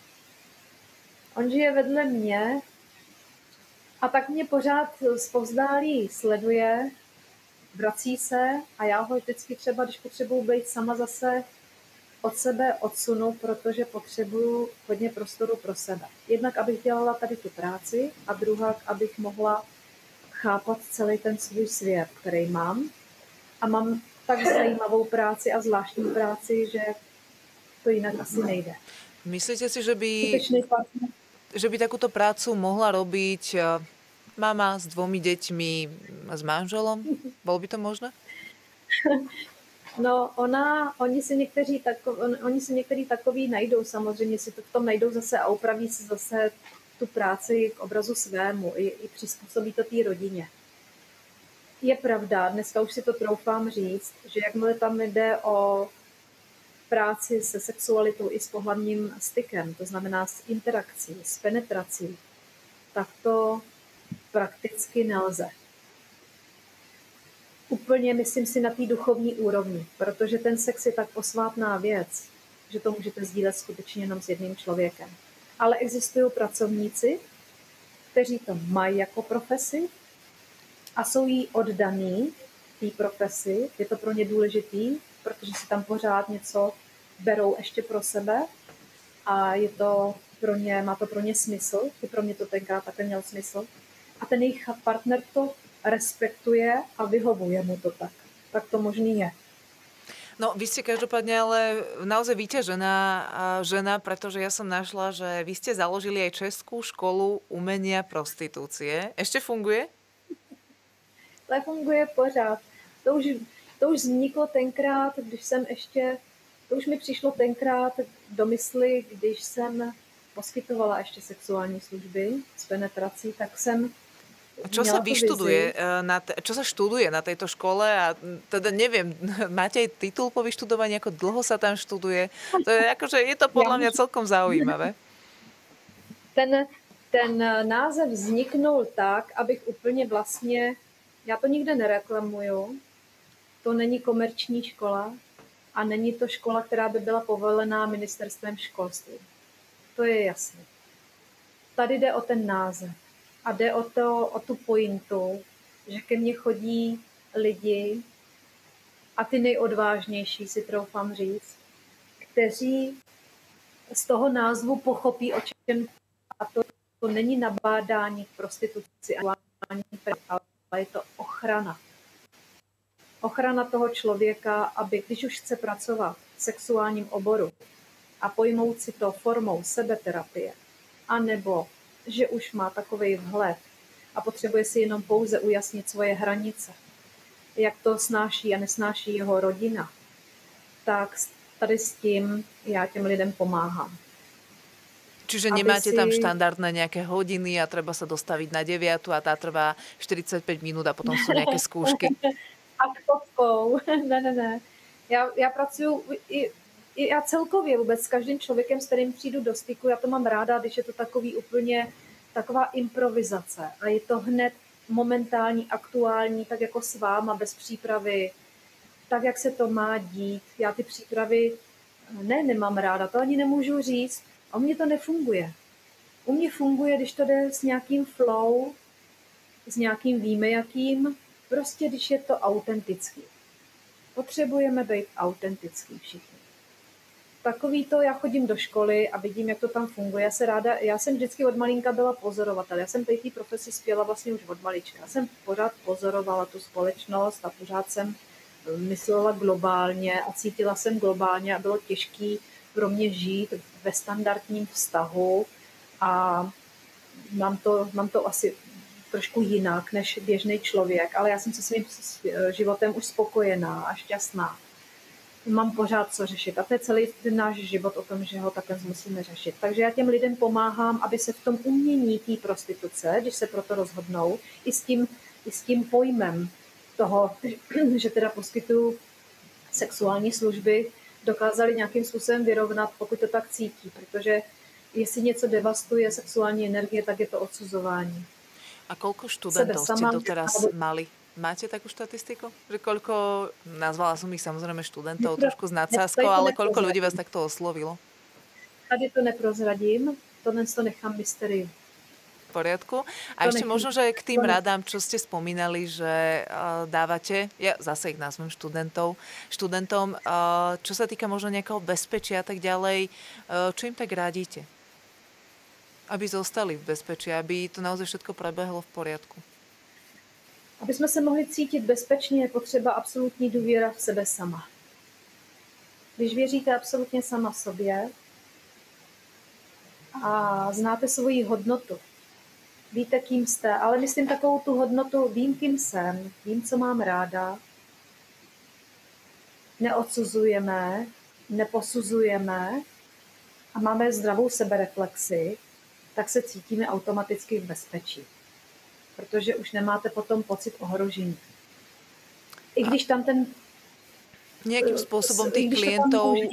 On žije vedle mě a tak mě pořád zpovzdálí sleduje, vrací se a já ho vždycky třeba, když potřebuji být sama zase, od sebe odsunu, protože potřebuju hodně prostoru pro sebe. Jednak, abych dělala tady tu práci a druhá, abych mohla chápat celý ten svůj svět, který mám. A mám tak zajímavou práci a zvláštní práci, že to jinak asi nejde. Myslíte si, že by, že by takúto prácu mohla robiť mama s dvomi deťmi s manželom? Bolo by to možné? No, ona, oni si někteří takový, on, oni si některý takový najdou, samozřejmě si to v tom najdou zase a upraví si zase tu práci k obrazu svému i, i přizpůsobí to té rodině. Je pravda, dneska už si to troufám říct, že jakmile tam jde o práci se sexualitou i s pohlavním stykem, to znamená s interakcí, s penetrací, tak to prakticky nelze. Úplně, myslím si, na té duchovní úrovni, protože ten sex je tak posvátná věc, že to můžete sdílet skutečně jenom s jedním člověkem. Ale existují pracovníci, kteří to mají jako profesi a jsou jí oddaní té profesi. Je to pro ně důležitý, protože si tam pořád něco berou ještě pro sebe a je to pro ně, má to pro ně smysl. I pro mě to tenkrát takhle měl smysl. A ten jejich partner to respektuje a vyhovuje mu to tak. Tak to možný je. No, vy ste každopádne ale naozaj vyťažená žena, pretože ja som našla, že vy ste založili aj Českú školu umenia prostitúcie. Ešte funguje? Ale funguje pořád. To už, to už vzniklo tenkrát, když jsem ještě, to už mi přišlo tenkrát do mysli, když jsem poskytovala ještě sexuální služby s penetrací, tak jsem Čo sa vyštuduje, na te, čo sa študuje na tejto škole a teda neviem, máte aj titul po vyštudovaní, ako dlho sa tam študuje? To je akože, je to podľa mňa celkom zaujímavé. Ten, ten název vzniknul tak, abych úplně vlastně, já to nikde nereklamuju, to není komerční škola a není to škola, která by byla povolená ministerstvem školství. To je jasné. Tady jde o ten název. A jde o, to, o tu pointu, že ke mně chodí lidi, a ty nejodvážnější si troufám říct, kteří z toho názvu pochopí, o čem a to, to není nabádání k prostituci, ale je to ochrana. Ochrana toho člověka, aby když už chce pracovat v sexuálním oboru a pojmout si to formou sebeterapie, anebo že už má takovej vhled a potřebuje si jenom pouze ujasnit svoje hranice, jak to snáší a nesnáší jeho rodina, tak tady s tím já těm lidem pomáhám. Čiže nemáte si... tam štandardné nejaké hodiny a treba sa dostaviť na deviatu a tá trvá štyridsaťpäť minút a potom sú nejaké skúšky. Aktovkou. ne, ne, ne. Já, já pracuji i, i já celkově vůbec s každým člověkem, s kterým přijdu do styku, já to mám ráda, když je to takový úplně taková improvizace a je to hned momentální, aktuální, tak jako s váma, bez přípravy, tak, jak se to má dít. Já ty přípravy ne, nemám ráda, to ani nemůžu říct. A u mě to nefunguje. U mě funguje, když to jde s nějakým flow, s nějakým víme jakým, prostě když je to autentický. Potřebujeme být autentický všichni. Takový to, já chodím do školy a vidím, jak to tam funguje. Já, se ráda, já jsem vždycky od malinka byla pozorovatel. Já jsem té profesi spěla vlastně už od malička. Já jsem pořád pozorovala tu společnost a pořád jsem myslela globálně a cítila jsem globálně a bylo těžké pro mě žít ve standardním vztahu a mám to, mám to asi trošku jinak než běžný člověk, ale já jsem se svým životem už spokojená a šťastná. Mám pořád co řešit a to je celý ten náš život o tom, že ho takhle musíme řešit. Takže já těm lidem pomáhám, aby se v tom umění té prostituce, když se proto rozhodnou, i s tím, i s tím pojmem toho, že teda poskytuju sexuální služby, dokázali nějakým způsobem vyrovnat, pokud to tak cítí, protože jestli něco devastuje sexuální energie, tak je to odsuzování. A koľko študentov ste doteraz mali? Máte takú štatistiku? Že koľko, nazvala som ich samozrejme študentov, Nepro, trošku s nadsázkou, ale koľko ľudí vás takto oslovilo? Tady to neprozradím, tohle to nechám mysteriu. V poriadku. A to ešte nechám. Možno, že k tým radám, čo ste spomínali, že uh, dávate, ja zase ich nazvem študentov, študentom, uh, čo sa týka možno nejakého bezpečia a tak ďalej, uh, čo im tak radíte? Aby zostali v bezpečí, aby to naozaj všetko prebehlo v poriadku. Aby jsme se mohli cítit bezpečně, je potřeba absolutní důvěra v sebe sama. Když věříte absolutně sama sobě a znáte svoji hodnotu, víte, kým jste, ale myslím takovou tu hodnotu, vím, kým jsem, vím, co mám ráda, neodsuzujeme, neposuzujeme a máme zdravou sebereflexi, tak se cítíme automaticky v bezpečí. Protože už nemáte potom pocit ohrožení. I když tam ten... Nejakým spôsobom tých klientov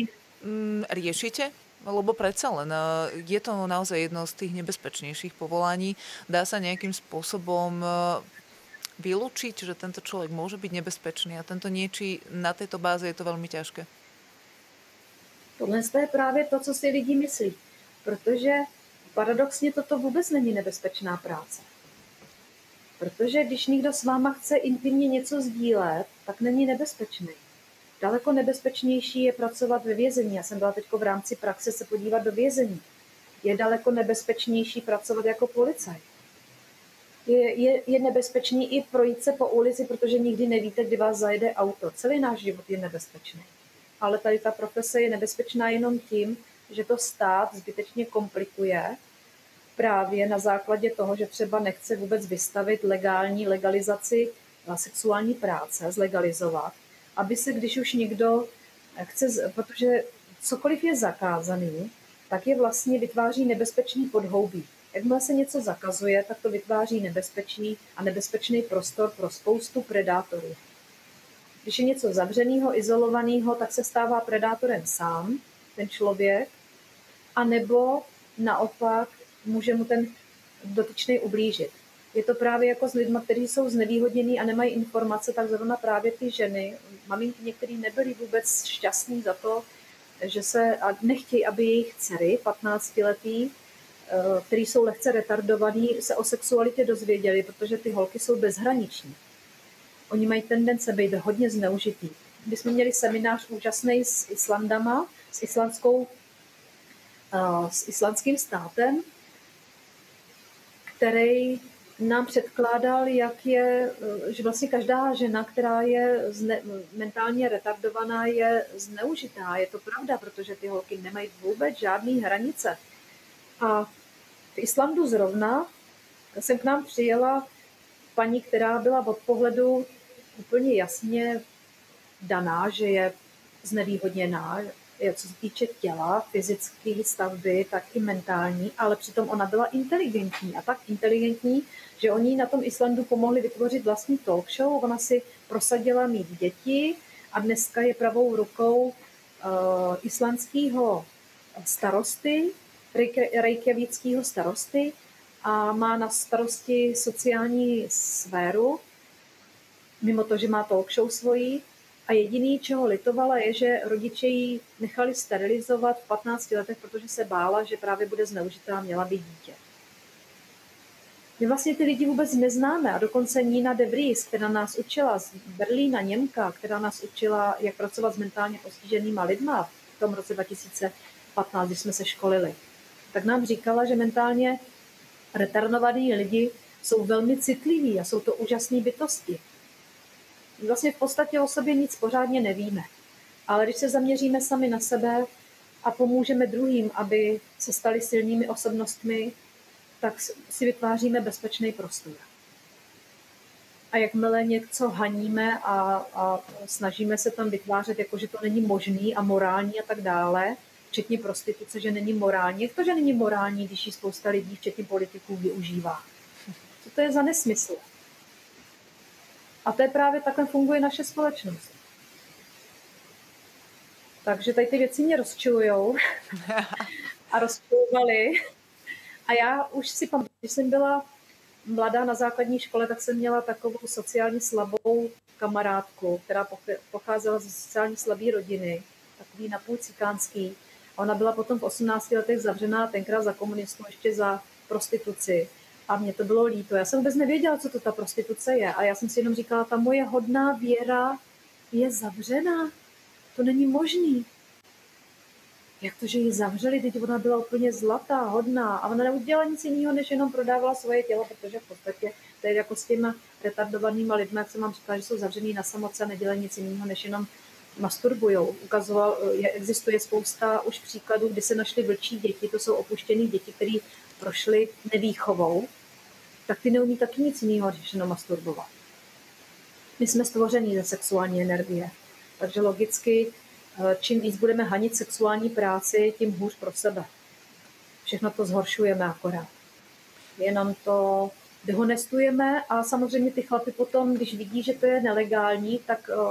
mm, riešite? Lebo predsa len e, je to naozaj jedno z tých nebezpečnejších povolaní. Dá sa nejakým spôsobom e, vylúčiť, že tento človek môže byť nebezpečný a tento niečí na tejto báze je to veľmi ťažké? Tohle je právě to, co si lidi myslí. Protože paradoxně toto vůbec není nebezpečná práce. Protože když někdo s váma chce intimně něco sdílet, tak není nebezpečný. Daleko nebezpečnější je pracovat ve vězení. Já jsem byla teď v rámci praxe se podívat do vězení. Je daleko nebezpečnější pracovat jako policajt. Je, je, je nebezpečný i projít se po ulici, protože nikdy nevíte, kdy vás zajede auto. Celý náš život je nebezpečný. Ale tady ta profese je nebezpečná jenom tím, že to stát zbytečně komplikuje právě na základě toho, že třeba nechce vůbec vystavit legální legalizaci sexuální práce, zlegalizovat, aby se, když už někdo chce, protože cokoliv je zakázaný, tak je vlastně vytváří nebezpečný podhoubí. Jakmile se něco zakazuje, tak to vytváří nebezpečný a nebezpečný prostor pro spoustu predátorů. Když je něco zavřeného, izolovaného, tak se stává predátorem sám, ten člověk, anebo naopak může mu ten dotyčný ublížit. Je to právě jako s lidmi, kteří jsou znevýhodnění a nemají informace, tak zrovna právě ty ženy, maminky některé nebyly vůbec šťastný za to, že se a nechtějí, aby jejich dcery, patnáctiletý, který jsou lehce retardovaný, se o sexualitě dozvěděli, protože ty holky jsou bezhraniční. Oni mají tendence být hodně zneužitý. Když jsme měli seminář úžasný s Islandama, s islandskou, s islandským státem, který nám předkládal, jak je, že vlastně každá žena, která je zne, mentálně retardovaná, je zneužitá. Je to pravda, protože ty holky nemají vůbec žádný hranice. A v Islandu zrovna jsem k nám přijela paní, která byla od pohledu úplně jasně daná, že je znevýhodněná, co se týče těla, fyzické stavby, tak i mentální, ale přitom ona byla inteligentní a tak inteligentní, že oni na tom Islandu pomohli vytvořit vlastní talk show. Ona si prosadila mít děti a dneska je pravou rukou uh, islandského starosty, reykjavíckého starosty a má na starosti sociální sféru, mimo to, že má talk show svojí. A jediný, čeho litovala, je, že rodiče ji nechali sterilizovat v patnácti letech, protože se bála, že právě bude zneužitá a měla být dítě. My vlastně ty lidi vůbec neznáme a dokonce Nina de Vries, která nás učila z Berlína, Němka, která nás učila, jak pracovat s mentálně postiženýma lidma v tom roce dva tisíce patnáct, když jsme se školili, tak nám říkala, že mentálně retardovaní lidi jsou velmi citliví a jsou to úžasné bytosti. Vlastně v podstatě o sobě nic pořádně nevíme. Ale když se zaměříme sami na sebe a pomůžeme druhým, aby se stali silnými osobnostmi, tak si vytváříme bezpečný prostor. A jakmile něco haníme a, a snažíme se tam vytvářet, jako že to není možný a morální a tak dále, včetně prostituce, že není morální. Jak to, že není morální, když ji spousta lidí, včetně politiků, využívá? Co to je za nesmysl? A to je právě takhle funguje naše společnost. Takže tady ty věci mě rozčilujou a rozčilovaly. A já už si pamatuju, když jsem byla mladá na základní škole, tak jsem měla takovou sociálně slabou kamarádku, která pocházela ze sociálně slabé rodiny, takový napůl cikánský. A ona byla potom v osmnácti letech zavřená, tenkrát za komunistů, ještě za prostituci. A mně to bylo líto. Já jsem vůbec nevěděla, co to ta prostituce je. A já jsem si jenom říkala, ta moje hodná Věra je zavřená. To není možný. Jak to, že ji zavřeli, teď ona byla úplně zlatá, hodná. A ona neudělala nic jiného, než jenom prodávala svoje tělo, protože v podstatě to je jako s těma retardovanýma lidmi, jak jsem vám říkala, že jsou zavřený na samotce a nedělají nic jiného, než jenom masturbujou. Ukazoval, je, existuje spousta už příkladů, kdy se našly vlčí děti, to jsou opuštěné děti, které prošly nevýchovou, tak ty neumí taky nic jiného, než jenom masturbovat. My jsme stvoření ze sexuální energie, takže logicky, čím víc budeme hanit sexuální práci, tím hůř pro sebe. Všechno to zhoršujeme akorát. Jenom to dehonestujeme a samozřejmě ty chlapy potom, když vidí, že to je nelegální, tak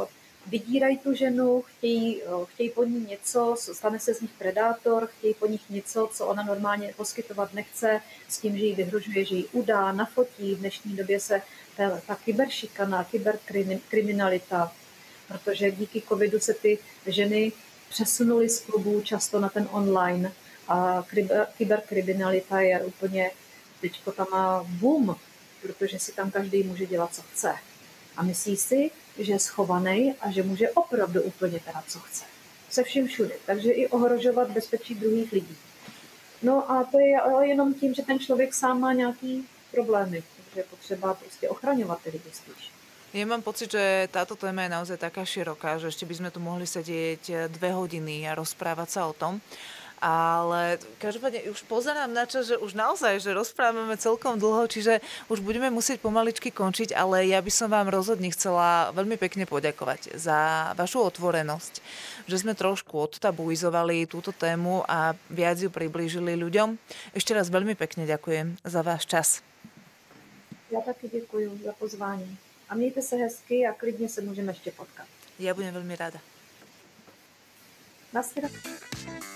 vydírají tu ženu, chtějí, chtějí po ní něco, stane se z nich predátor, chtějí po nich něco, co ona normálně poskytovat nechce, s tím, že jí vyhrožuje, že ji udá, nafotí. V dnešní době se ta, ta kyberšikana, kyberkriminalita, protože díky covidu se ty ženy přesunuly z klubů často na ten online a kyberkriminalita je úplně, teďko tam má boom, protože si tam každý může dělat, co chce. A myslí si, že je schovaný a že může opravdu úplně teda, co chce. Se vším všude. Takže i ohrožovat bezpečí druhých lidí. No a to je jenom tím, že ten člověk sám má nějaký problémy, takže je potřeba prostě ochraňovat ty lidi spíš. Ja mám pocit, že táto téma je naozaj taká široká, že ešte by sme tu mohli sedieť dve hodiny a rozprávať sa o tom. Ale každopádne už pozerám na čas, že už naozaj, že rozprávame celkom dlho, čiže už budeme musieť pomaličky končiť, ale ja by som vám rozhodne chcela veľmi pekne poďakovať za vašu otvorenosť, že sme trošku odtabuizovali túto tému a viac ju priblížili ľuďom. Ešte raz veľmi pekne ďakujem za váš čas. Ja taky děkuji za pozvání. A mějte se hezky a klidně se můžeme ještě potkat. Ja budem veľmi rada. Nasledanou.